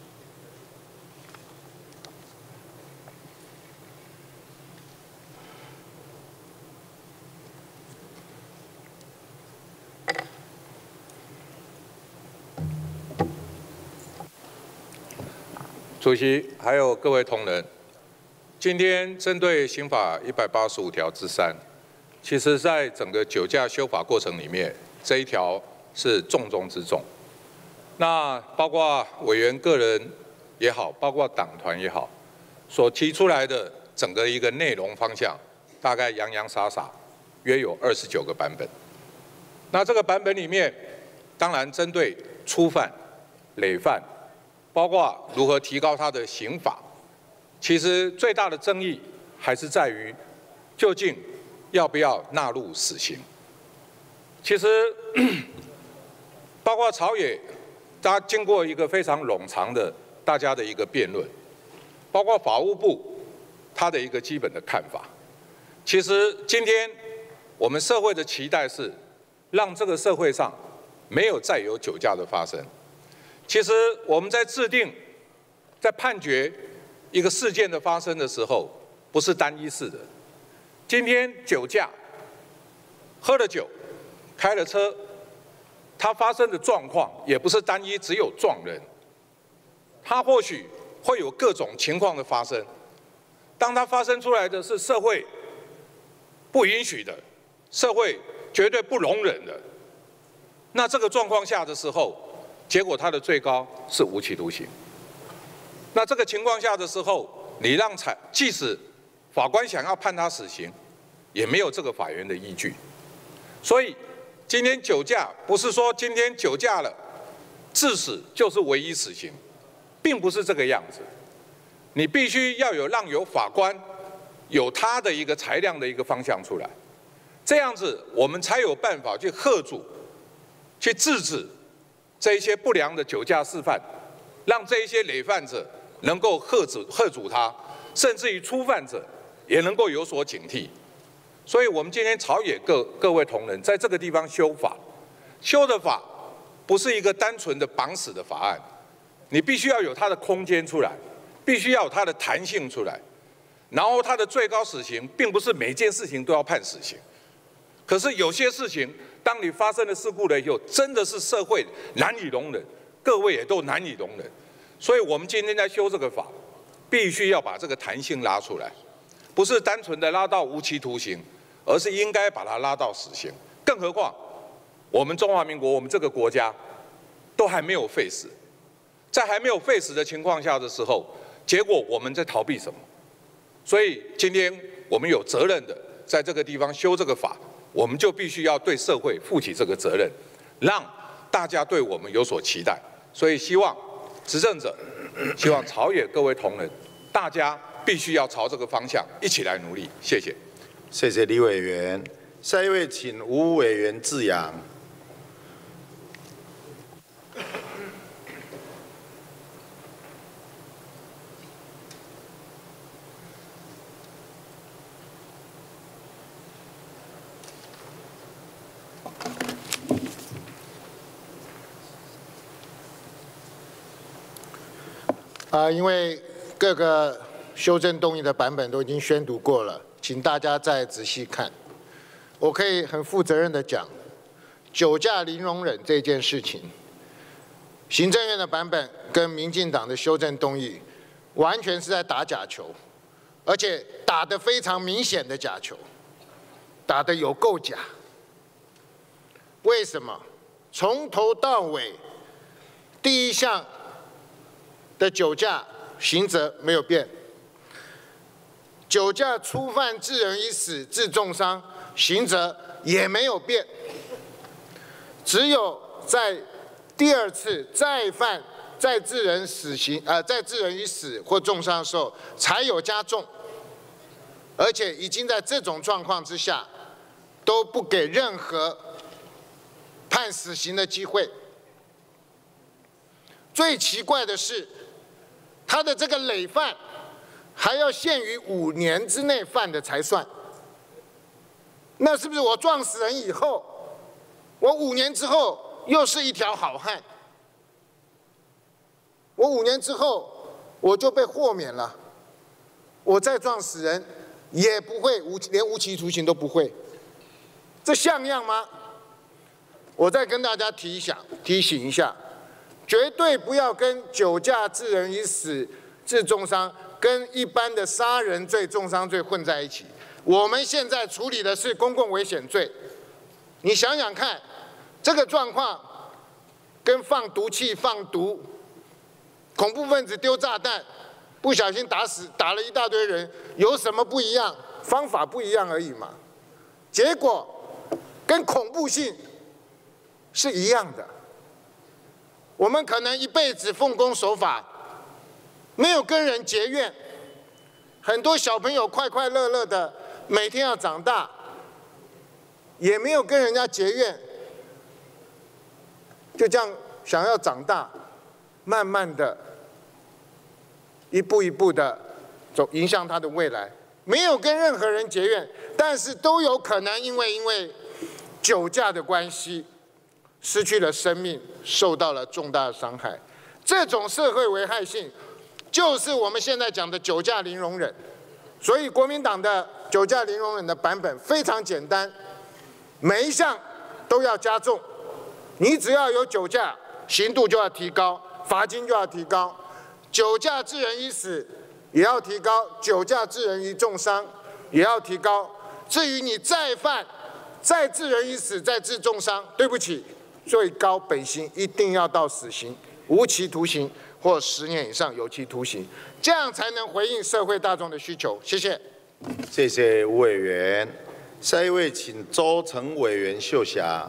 主席，还有各位同仁，今天针对刑法185条之3，其实在整个酒驾修法过程里面，这一条是重中之重。那包括委员个人也好，包括党团也好，所提出来的整个一个内容方向，大概洋洋洒洒，约有29个版本。那这个版本里面，当然针对初犯、累犯，包括如何提高它的刑法，其实最大的争议还是在于，究竟要不要纳入死刑。其实，包括朝野，大家经过一个非常冗长的大家的一个辩论，包括法务部他的一个基本的看法。其实今天我们社会的期待是，让这个社会上没有再有酒驾的发生。其实我们在制定、在判决一个事件的发生的时候，不是单一式的。今天酒驾，喝了酒，开了车，它发生的状况也不是单一，只有撞人，它或许会有各种情况的发生。 当它发生出来的是社会不允许的，社会绝对不容忍的，那这个状况下的时候，结果它的最高是无期徒刑。那这个情况下的时候，你让即使法官想要判他死刑，也没有这个法源的依据。所以今天酒驾不是说今天酒驾了致死就是唯一死刑，并不是这个样子。你必须要让法官有他的一个裁量的一个方向出来，这样子我们才有办法去吓阻、去制止这一些不良的酒驾示范，让这一些累犯者能够吓阻他，甚至于初犯者也能够有所警惕。所以，我们今天朝野各位同仁在这个地方修法，修的法不是一个单纯的绑死的法案，你必须要有它的空间出来，必须要有它的弹性出来，然后它的最高死刑并不是每件事情都要判死刑，可是有些事情，当你发生了事故了以后，真的是社会难以容忍，各位也都难以容忍，所以我们今天在修这个法，必须要把这个弹性拉出来，不是单纯的拉到无期徒刑，而是应该把它拉到死刑。更何况，我们中华民国，我们这个国家都还没有废死，在还没有废死的情况下的时候，结果我们在逃避什么？所以今天我们有责任的在这个地方修这个法，我们就必须要对社会负起这个责任，让大家对我们有所期待。所以希望执政者，希望朝野各位同仁，大家必须要朝这个方向一起来努力。谢谢。 谢谢李委员。下一位，请吴委员致扬。 因为各个修正动议的版本都已经宣读过了，请大家再仔细看。我可以很负责任的讲，酒驾零容忍这件事情，行政院的版本跟民进党的修正动议，完全是在打假球，而且打得非常明显的假球，打得有够假。为什么？从头到尾，第一项的酒驾刑责没有变，酒驾初犯致人于死、致重伤刑责也没有变，只有在第二次再犯、再致人于死或重伤的时候才有加重，而且已经在这种状况之下都不给任何判死刑的机会。最奇怪的是，他的这个累犯还要限于5年之内犯的才算。那是不是我撞死人以后，我5年之后又是一条好汉？我5年之后我就被豁免了，我再撞死人也不会连无期徒刑都不会，这像样吗？我再跟大家提醒一下，绝对不要跟酒驾致人于死、致重伤跟一般的杀人罪、重伤罪混在一起。我们现在处理的是公共危险罪，你想想看，这个状况跟放毒气、放毒、恐怖分子丢炸弹，不小心打了一大堆人，有什么不一样？方法不一样而已嘛。结果跟恐怖性是一样的。我们可能一辈子奉公守法，没有跟人结怨，很多小朋友快快乐乐的每天要长大，也没有跟人家结怨，就这样想要长大，慢慢的一步一步的影响他的未来，没有跟任何人结怨，但是都有可能因为酒驾的关系失去了生命，受到了重大的伤害。这种社会危害性就是我们现在讲的酒驾零容忍。所以国民党的酒驾零容忍的版本非常简单，每一项都要加重，你只要有酒驾，刑度就要提高，罚金就要提高。酒驾致人于死， 也要提高；酒驾致人于重伤，也要提高。至于你再犯，再致人于死，再致重伤，对不起，最高本刑一定要到死刑、无期徒刑或10年以上有期徒刑，这样才能回应社会大众的需求。谢谢。 谢谢吴委员。下一位，请周成委员秀霞。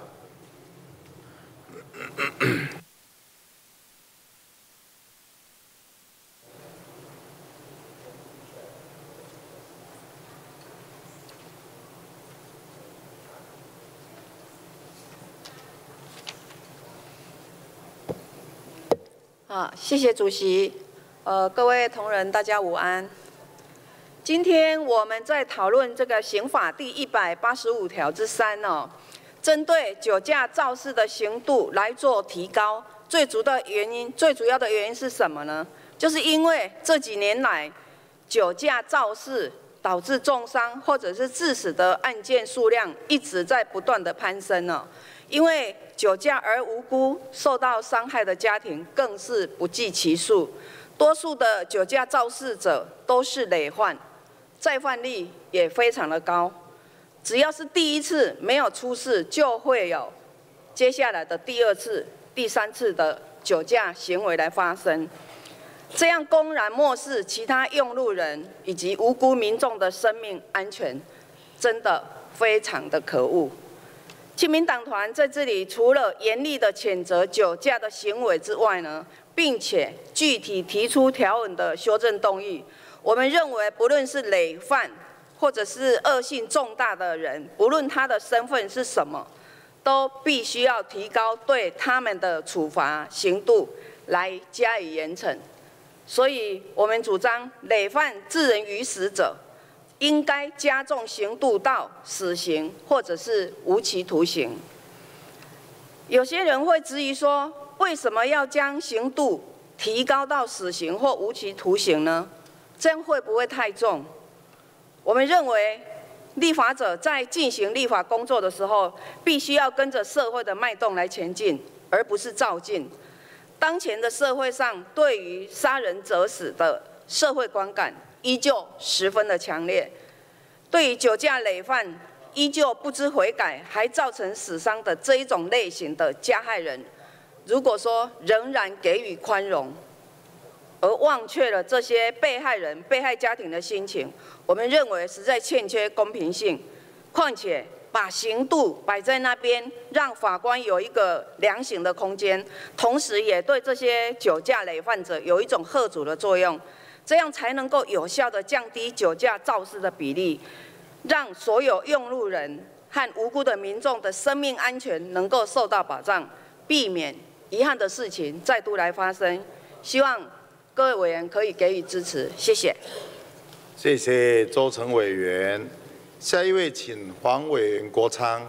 谢谢主席。各位同仁，大家午安。今天我们在讨论这个刑法第185条之3哦，针对酒驾肇事的刑度来做提高。最主要的原因是什么呢？就是因为这几年来，酒驾肇事导致重伤或者是致死的案件数量一直在不断的攀升哦。因为酒驾而无辜受到伤害的家庭更是不计其数，多数的酒驾肇事者都是累犯，再犯率也非常的高。只要是第一次没有出事，就会有接下来的第2次、第3次的酒驾行为来发生。这样公然漠视其他用路人以及无辜民众的生命安全，真的非常的可恶。亲民党团在这里除了严厉的谴责酒驾的行为之外呢，并且具体提出条文的修正动议。我们认为，不论是累犯或者是恶性重大的人，不论他的身份是什么，都必须要提高对他们的处罚刑度来加以严惩。所以，我们主张累犯致人于死者，应该加重刑度到死刑或者是无期徒刑。有些人会质疑说，为什么要将刑度提高到死刑或无期徒刑呢？这样会不会太重？我们认为，立法者在进行立法工作的时候，必须要跟着社会的脉动来前进，而不是照进。当前的社会上，对于杀人者死的社会观感依旧十分的强烈，对于酒驾累犯依旧不知悔改，还造成死伤的这一种类型的加害人，如果说仍然给予宽容，而忘却了这些被害人、被害家庭的心情，我们认为实在欠缺公平性。况且把刑度摆在那边，让法官有一个量刑的空间，同时也对这些酒驾累犯者有一种吓阻的作用，这样才能够有效地降低酒驾肇事的比例，让所有用路人和无辜的民众的生命安全能够受到保障，避免遗憾的事情再度来发生。希望各位委员可以给予支持，谢谢。 谢谢周成委员。下一位，请黄委员国昌。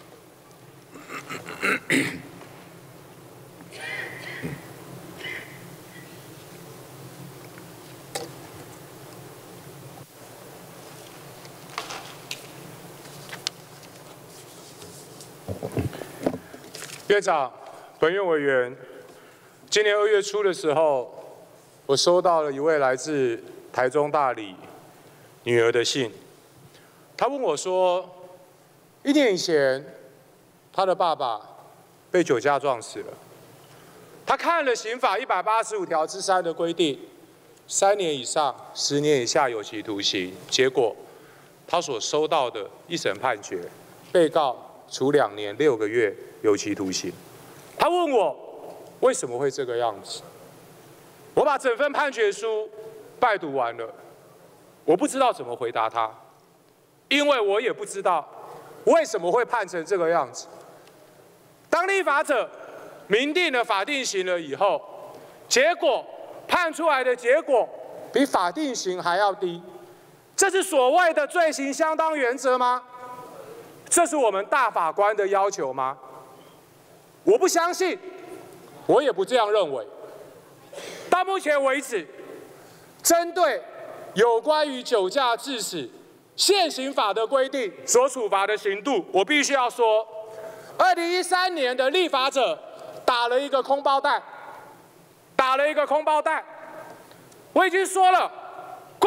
院长、本院委员，今年2月初的时候，我收到了一位来自台中大理女儿的信。她问我说，1年以前，她的爸爸被酒驾撞死了。她看了刑法185条之3的规定，3年以上10年以下有期徒刑。结果，她所收到的一审判决，被告处2年6个月有期徒刑。她问我为什么会这个样子？我把整份判决书拜读完了，我不知道怎么回答她。因为我也不知道为什么会判成这个样子。当立法者明定了法定刑了以后，结果判出来的结果比法定刑还要低，这是所谓的罪刑相当原则吗？这是我们大法官的要求吗？我不相信，我也不这样认为。到目前为止，针对有关于酒驾致死现行法的规定所处罚的刑度，我必须要说，2013年的立法者打了一个空包弹，我已经说了，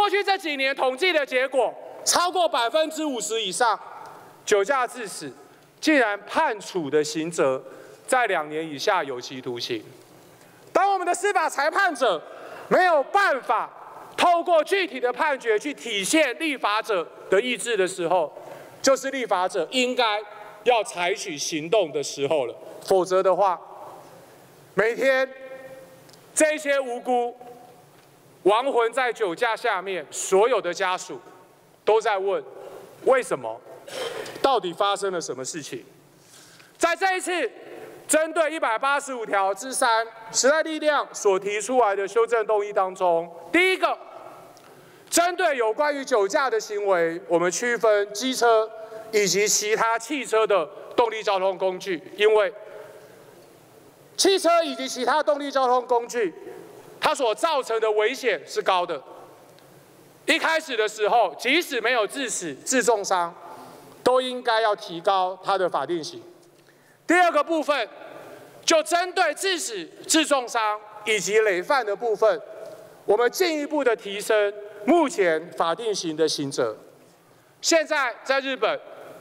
过去这几年统计的结果，超过50%以上酒驾致死，竟然判处的刑责在2年以下有期徒刑。当我们的司法裁判者没有办法透过具体的判决去体现立法者的意志的时候，就是立法者应该要采取行动的时候了。否则的话，每天这些无辜亡魂在酒驾下面，所有的家属都在问：为什么？到底发生了什么事情？在这一次针对185条之3时代力量所提出来的修正动议当中，第一个，针对有关于酒驾的行为，我们区分机车以及其他汽车的动力交通工具，因为汽车以及其他动力交通工具，它所造成的危险是高的。一开始的时候，即使没有致死、致重伤，都应该要提高它的法定刑。第二个部分，就针对致死、致重伤以及累犯的部分，我们进一步的提升目前法定刑的刑责。现在在日本，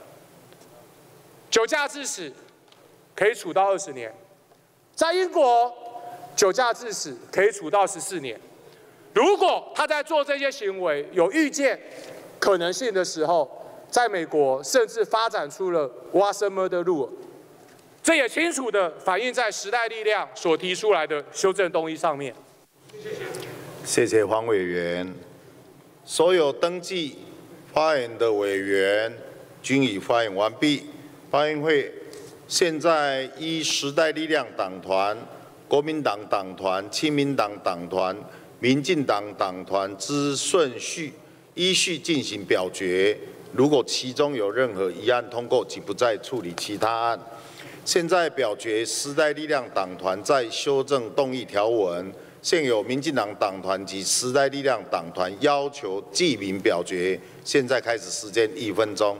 酒驾致死可以处到20年。在英国，酒驾致死可以处到14年。如果他在做这些行为有预见可能性的时候，在美国甚至发展出了 Wassermurder Rule， 这也清楚地反映在时代力量所提出来的修正动议上面。 谢谢黄委员。所有登记发言的委员均已发言完毕。发言会现在依时代力量党团、国民党党团、亲民党党团、民进党党团之顺序依序进行表决。如果其中有任何一案通过，即不再处理其他案。现在表决时代力量党团在修正动议条文。现有民进党党团及时代力量党团要求记名表决。现在开始，时间1分钟。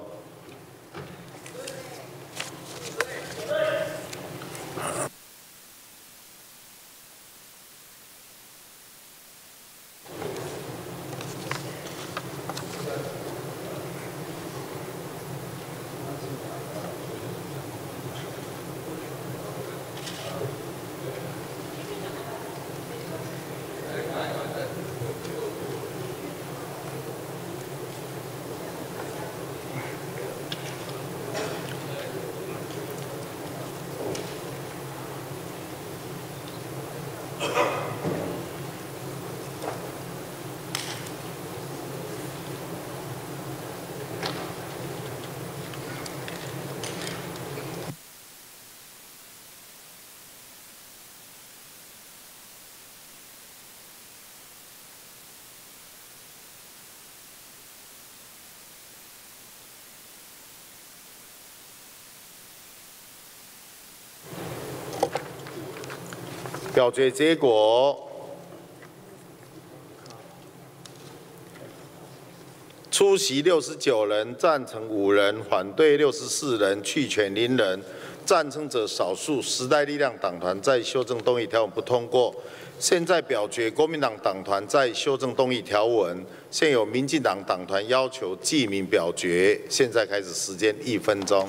表决结果：出席69人，赞成5人，反对64人，弃权0人。赞成者少数。时代力量党团在修正动议条文不通过。现在表决国民党党团在修正动议条文。现有民进党党团要求记名表决。现在开始，时间1分钟。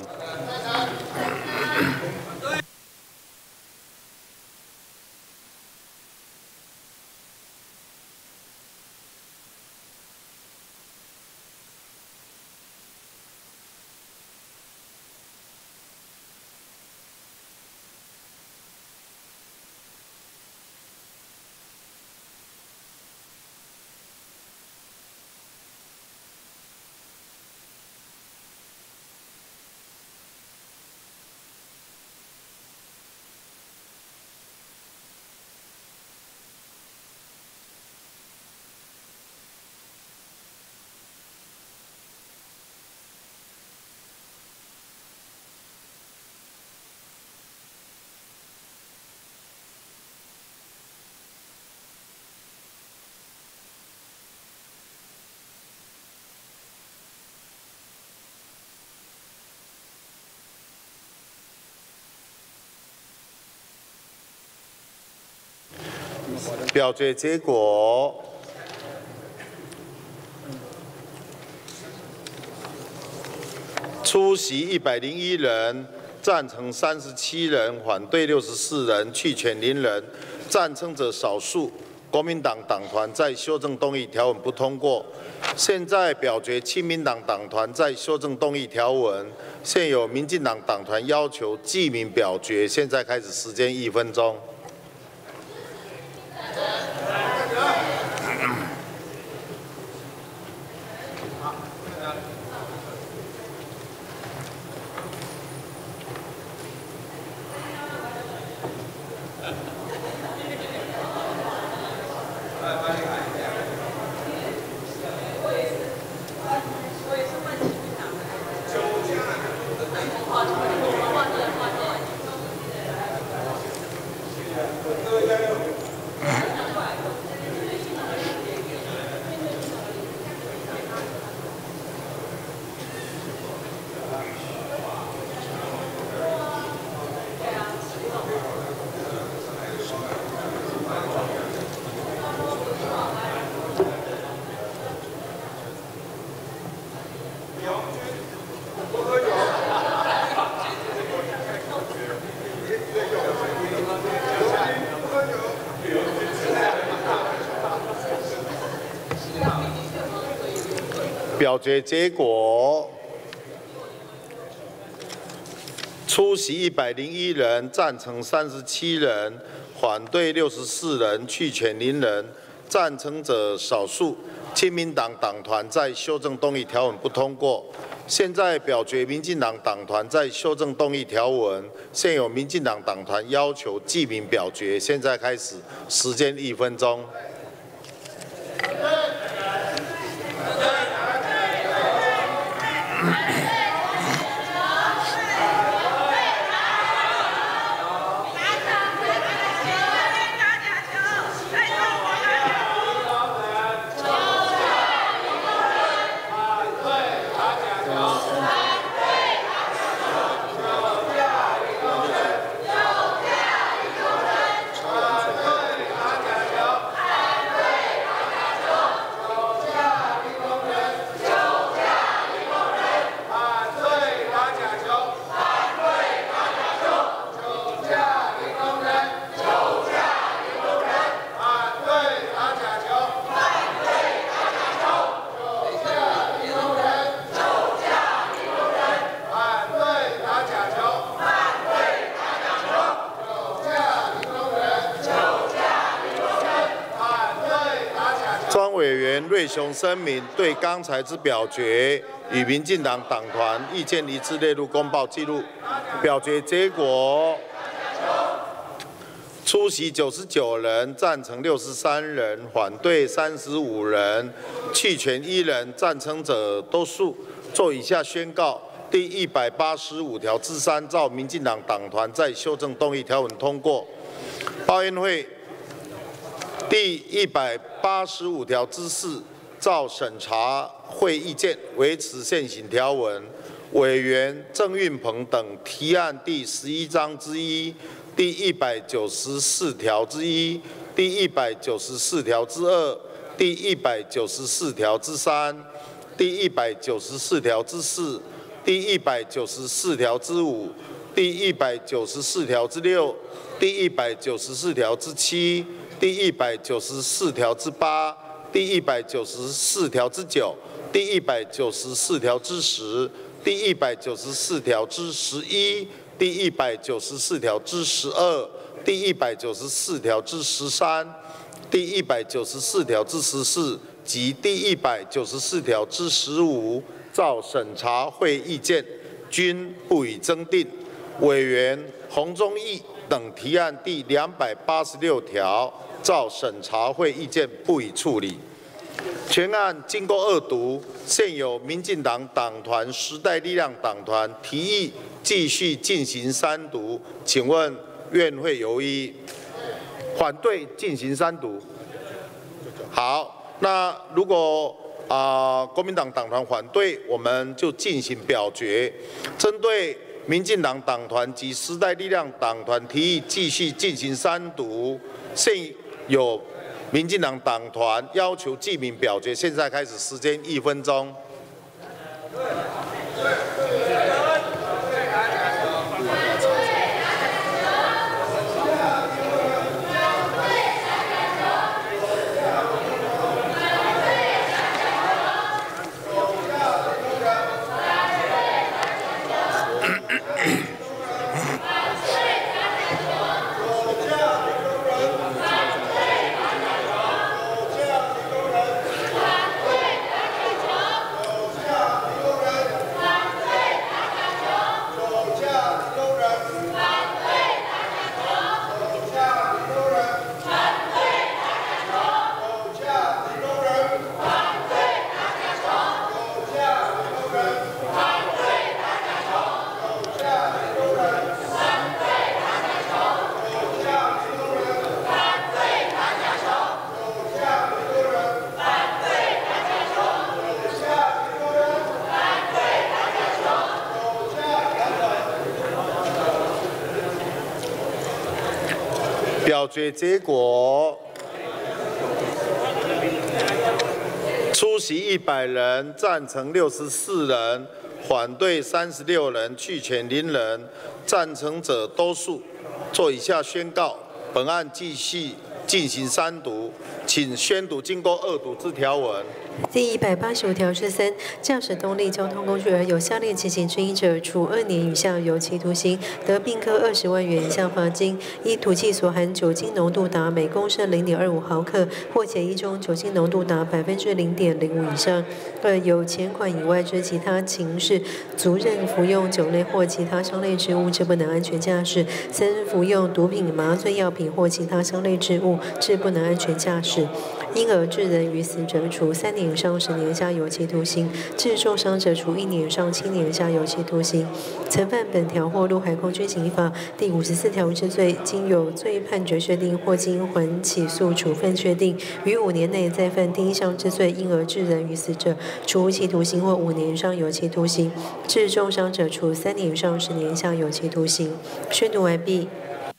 表决结果： 出席101人，赞成37人，反对64人，弃权0人。赞成者少数。国民党党团在修正动议条文不通过。现在表决亲民党党团在修正动议条文。现有民进党党团要求记名表决，现在开始，时间1分钟。表决结果：出席101人，赞成37人，反对64人，弃权0人。赞成者少数。亲民党党团在修正动议条文不通过。现在表决民进党党团在修正动议条文。现有民进党党团要求记名表决，现在开始，时间1分钟。庄委员瑞雄声明，对刚才之表决与民进党党团意见一致，列入公报记录。表决结果：出席99人，赞成63人，反对35人，弃权1人。赞成者多数。做以下宣告：第185条之3，照民进党党团在修正动议条文通过。报院会第185条之4，照审查会意见，维持现行条文。委员郑运鹏等提案第11章之1、第194条之1、第194条之2、第194条之3、第194条之4、第194条之5、第194条之6、第194条之7、第194条之8、第194条之9、第194条之10、第194条之11、第194条之12、第194条之13、第194条之14及第194条之15，照审查会意见，均不予增订。委员洪忠义等提案第286条，照审查会意见不予处理。全案经过2读，现有民进党党团、时代力量党团提议继续进行3读，请问院会有异？反对进行3读。好，那如果国民党党团反对，我们就进行表决。针对民进党党团及时代力量党团提议继续进行3读，现有民进党党团要求记名表决，现在开始，时间1分钟。 表决结果：出席100人，赞成64人，反对36人，弃权0人。赞成者多数。做以下宣告：本案继续进行3读，请宣读经过2读之条文。 第185条之3，驾驶动力交通工具而有下列情形之一者，处2年以下有期徒刑，得并科20万元以下罚金。一、吐气所含酒精浓度达每公升0.25毫克，或检疫中酒精浓度达0.05%以上；二、有前款以外之其他情事，足认服用酒类或其他伤类之物，致不能安全驾驶；三、服用毒品、麻醉药品或其他伤类之物，致不能安全驾驶。因而致人于死者，处3年以上10年以下有期徒刑；致重伤者，处1年以上7年以下有期徒刑。曾犯本条或陆海空军刑法第54条之罪，经有罪判决确定或经缓起诉处分确定，于5年内再犯第1项之罪，因而致人于死者，处无期徒刑或5年以上有期徒刑；致重伤者，处3年以上10年以下有期徒刑。宣读完毕。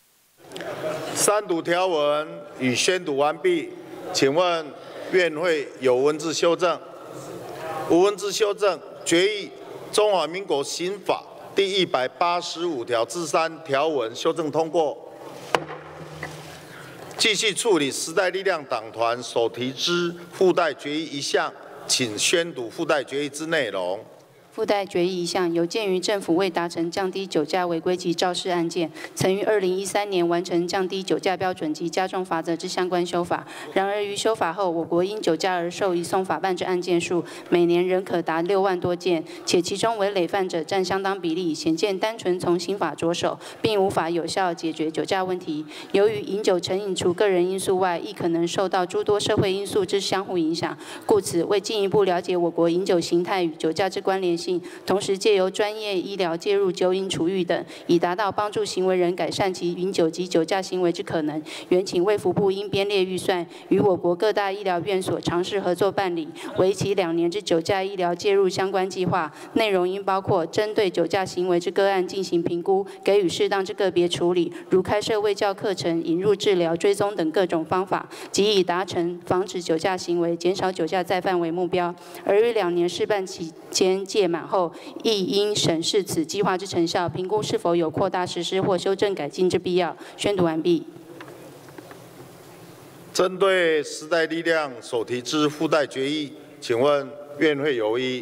3读条文已宣读完毕。请问院会有文字修正？无文字修正，决议中华民国刑法第185条之3条文修正通过。继续处理时代力量党团所提之附带决议一项，请宣读附带决议之内容。 附带决议一项，有鉴于政府未达成降低酒驾违规及肇事案件，曾于2013年完成降低酒驾标准及加重罚则之相关修法。然而于修法后，我国因酒驾而受移送法办之案件数，每年仍可达6万多件，且其中为累犯者占相当比例，显见单纯从刑法着手，并无法有效解决酒驾问题。由于饮酒成瘾除个人因素外，亦可能受到诸多社会因素之相互影响，故此为进一步了解我国饮酒形态与酒驾之关联性，同时借由专业医疗介入酒瘾除育等，以达到帮助行为人改善其饮酒及酒驾行为之可能。原请卫福部应编列预算，与我国各大医疗院所尝试合作办理，为期2年之酒驾医疗介入相关计划，内容应包括针对酒驾行为之个案进行评估，给予适当之个别处理，如开设卫教课程、引入治疗、追踪等各种方法，及以达成防止酒驾行为、减少酒驾再犯为目标。而于2年试办期间届满后，亦应审视此计划之成效，评估是否有扩大实施或修正改进之必要。宣读完毕。 针对时代力量所提之附带决议，请问院会有异？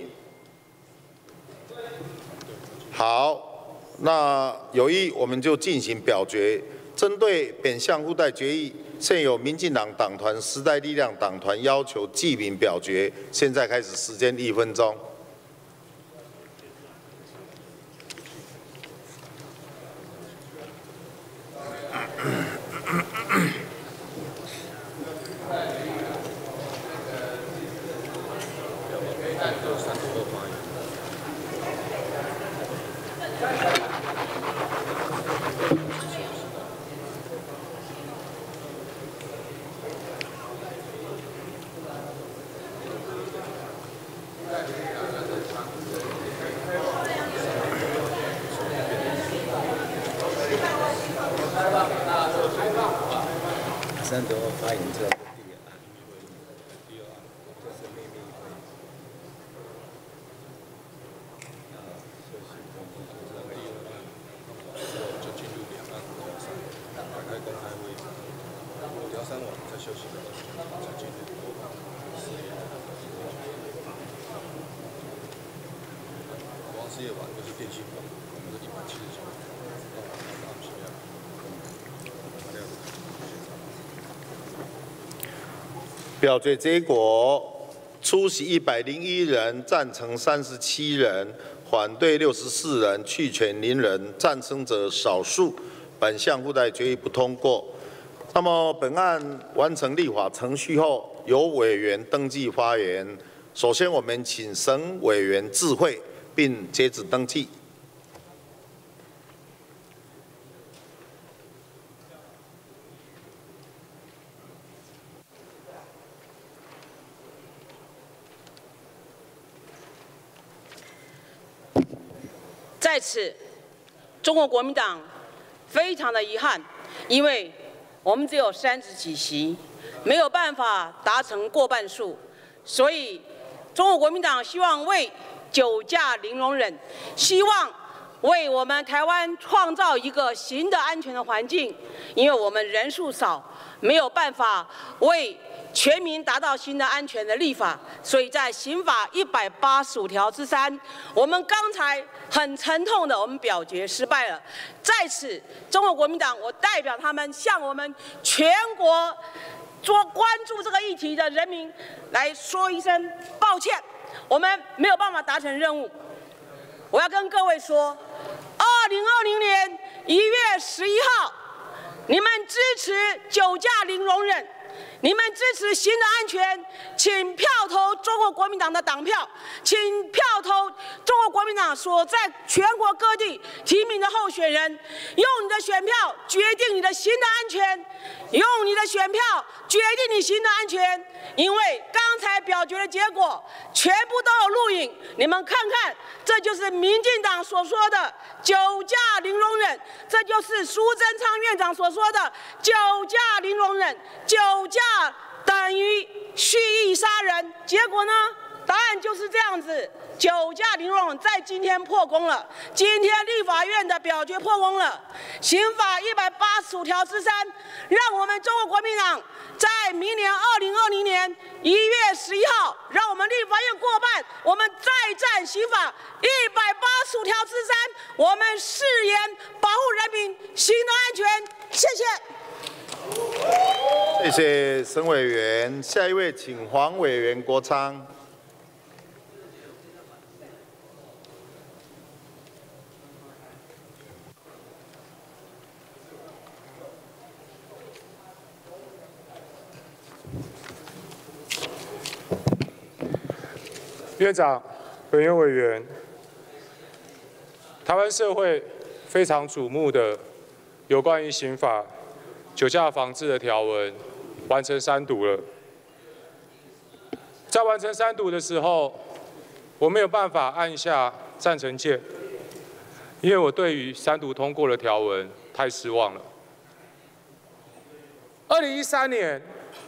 好，那有异我们就进行表决。针对本项附带决议，现有民进党党团、时代力量党团要求记名表决，现在开始，时间1分钟。 3读后发言之后的第2案，这是秘密会议。休息1分钟，第2案之后就进入2案5条3，打开公开会议。5条3完再休息1分钟，再进入事业。光事业完就是电信法，我们是179。 表决结果：出席101人，赞成37人，反对64人，弃权0人，赞成者少数。本项附带决议不通过。那么本案完成立法程序后，由委员登记发言。首先，我们请审委员致会，并截止登记。 在此，中国国民党非常的遗憾，因为我们只有30几席，没有办法达成过半数，所以中国国民党希望为酒驾零容忍，希望为我们台湾创造一个新的安全的环境，因为我们人数少，没有办法为全民达到新的安全的立法，所以在刑法185条之3，我们刚才很沉痛的，我们表决失败了。在此，中国国民党，我代表他们向我们全国关注这个议题的人民来说一声抱歉，我们没有办法达成任务。我要跟各位说，2020年1月11号，你们支持酒驾零容忍。你们支持新的安全，请票投中国国民党的党票，请票投中国国民党所在全国各地提名的候选人，用你的选票决定你的新的安全，用你的选票决定你新的安全。因为刚才表决的结果全部都有录影，你们看看，这就是民进党所说的酒驾零容忍，这就是苏贞昌院长所说的酒驾零容忍，酒驾等于蓄意杀人。结果呢？答案就是这样子，酒驾零容忍在今天破功了。今天立法院的表决破功了。刑法185条之3，让我们中国国民党在明年2020年1月11号，让我们立法院过半，我们再战刑法185条之3，我们誓言保护人民新的安全。谢谢。 谢谢沈委员，下一位请黄委员郭昌。 院长、本院委员，台湾社会非常瞩目的有关于刑法酒驾防治的条文完成3读了。在完成3读的时候，我没有办法按下赞成键，因为我对于3读通过的条文太失望了。2013年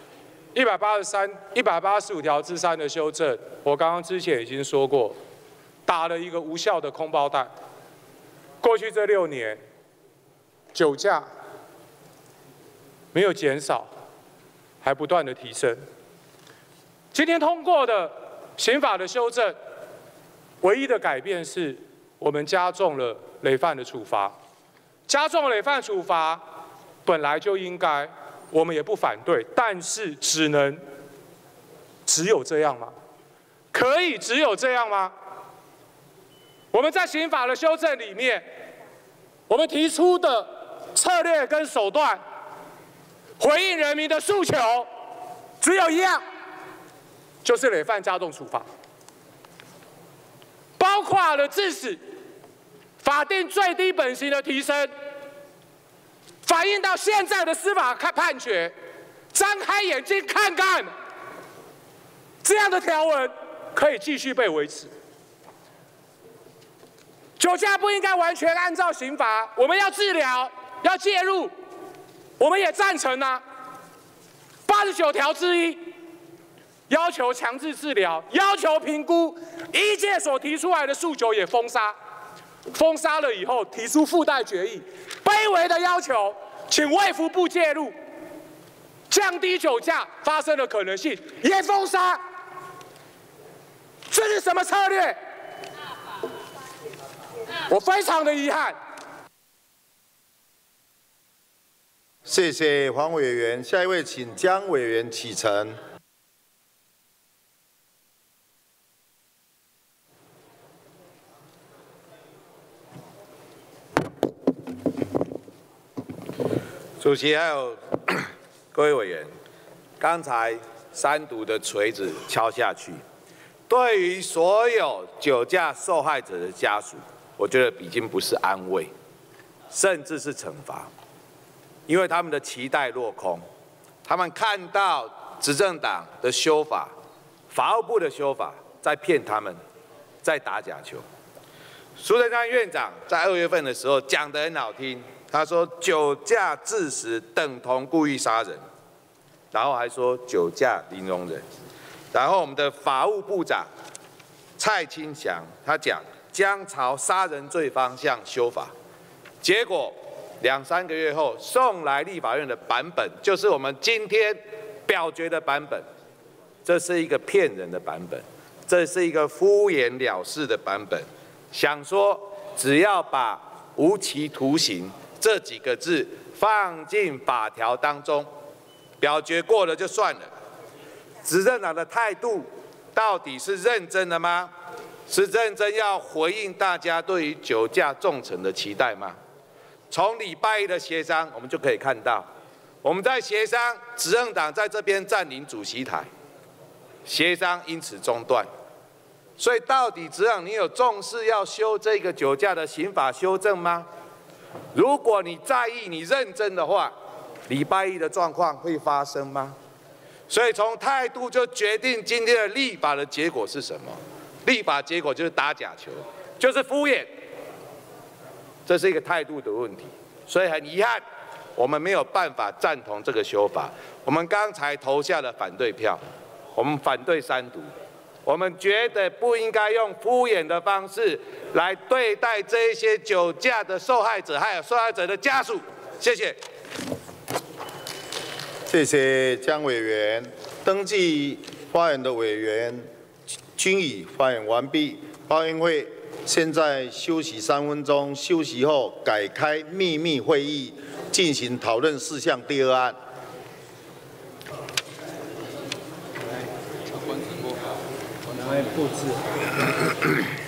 185条之3的修正，我刚刚之前已经说过，打了一个无效的空包弹。过去这6年，酒驾没有减少，还不断的提升。今天通过的刑法的修正，唯一的改变是我们加重了累犯的处罚。加重累犯处罚本来就应该，我们也不反对，但是只有这样吗？可以只有这样吗？我们在刑法的修正里面，我们提出的策略跟手段，回应人民的诉求，只有一样，就是累犯加重处罚，包括了致死、法定最低本刑的提升，反映到现在的司法判决，张开眼睛看看，这样的条文可以继续被维持。酒驾不应该完全按照刑罚，我们要治疗，要介入，我们也赞成啊。89条之1，要求强制治疗，要求评估，医界所提出来的诉求也封杀。封杀了以后，提出附带决议，卑微的要求，请卫福部介入，降低酒驾发生的可能性，也封杀。这是什么策略？我非常的遗憾。 谢谢黄委员，下一位请江委员启程。 主席还有各位委员，刚才3读的锤子敲下去，对于所有酒驾受害者的家属，我觉得已经不是安慰，甚至是惩罚，因为他们的期待落空，他们看到执政党的修法、法务部的修法在骗他们，在打假球。苏贞昌院长在2月份的时候讲得很好听， 他说酒驾致死等同故意杀人，然后还说酒驾零容忍。然后我们的法务部长蔡清祥他讲将朝杀人罪方向修法，结果2、3个月后送来立法院的版本就是我们今天表决的版本，这是一个骗人的版本，这是一个敷衍了事的版本，想说只要把无期徒刑这几个字放进法条当中，表决过了就算了。执政党的态度到底是认真的吗？是认真要回应大家对于酒驾重惩的期待吗？从礼拜一的协商，我们就可以看到，我们在协商，执政党在这边占领主席台，协商因此中断。所以到底执政党你有重视要修这个酒驾的刑法修正吗？如果你在意、你认真的话，礼拜一的状况会发生吗？所以从态度就决定今天的立法的结果是什么？立法结果就是打假球，就是敷衍，这是一个态度的问题。所以很遗憾，我们没有办法赞同这个修法。我们刚才投下了反对票，我们反对3读。我们觉得不应该用敷衍的方式来对待这一些酒驾的受害者，还有受害者的家属。谢谢。 谢谢江委员。登记发言的委员均已发言完毕。发言会现在休息3分钟，休息后改开秘密会议，进行讨论事项第2案。 来布置。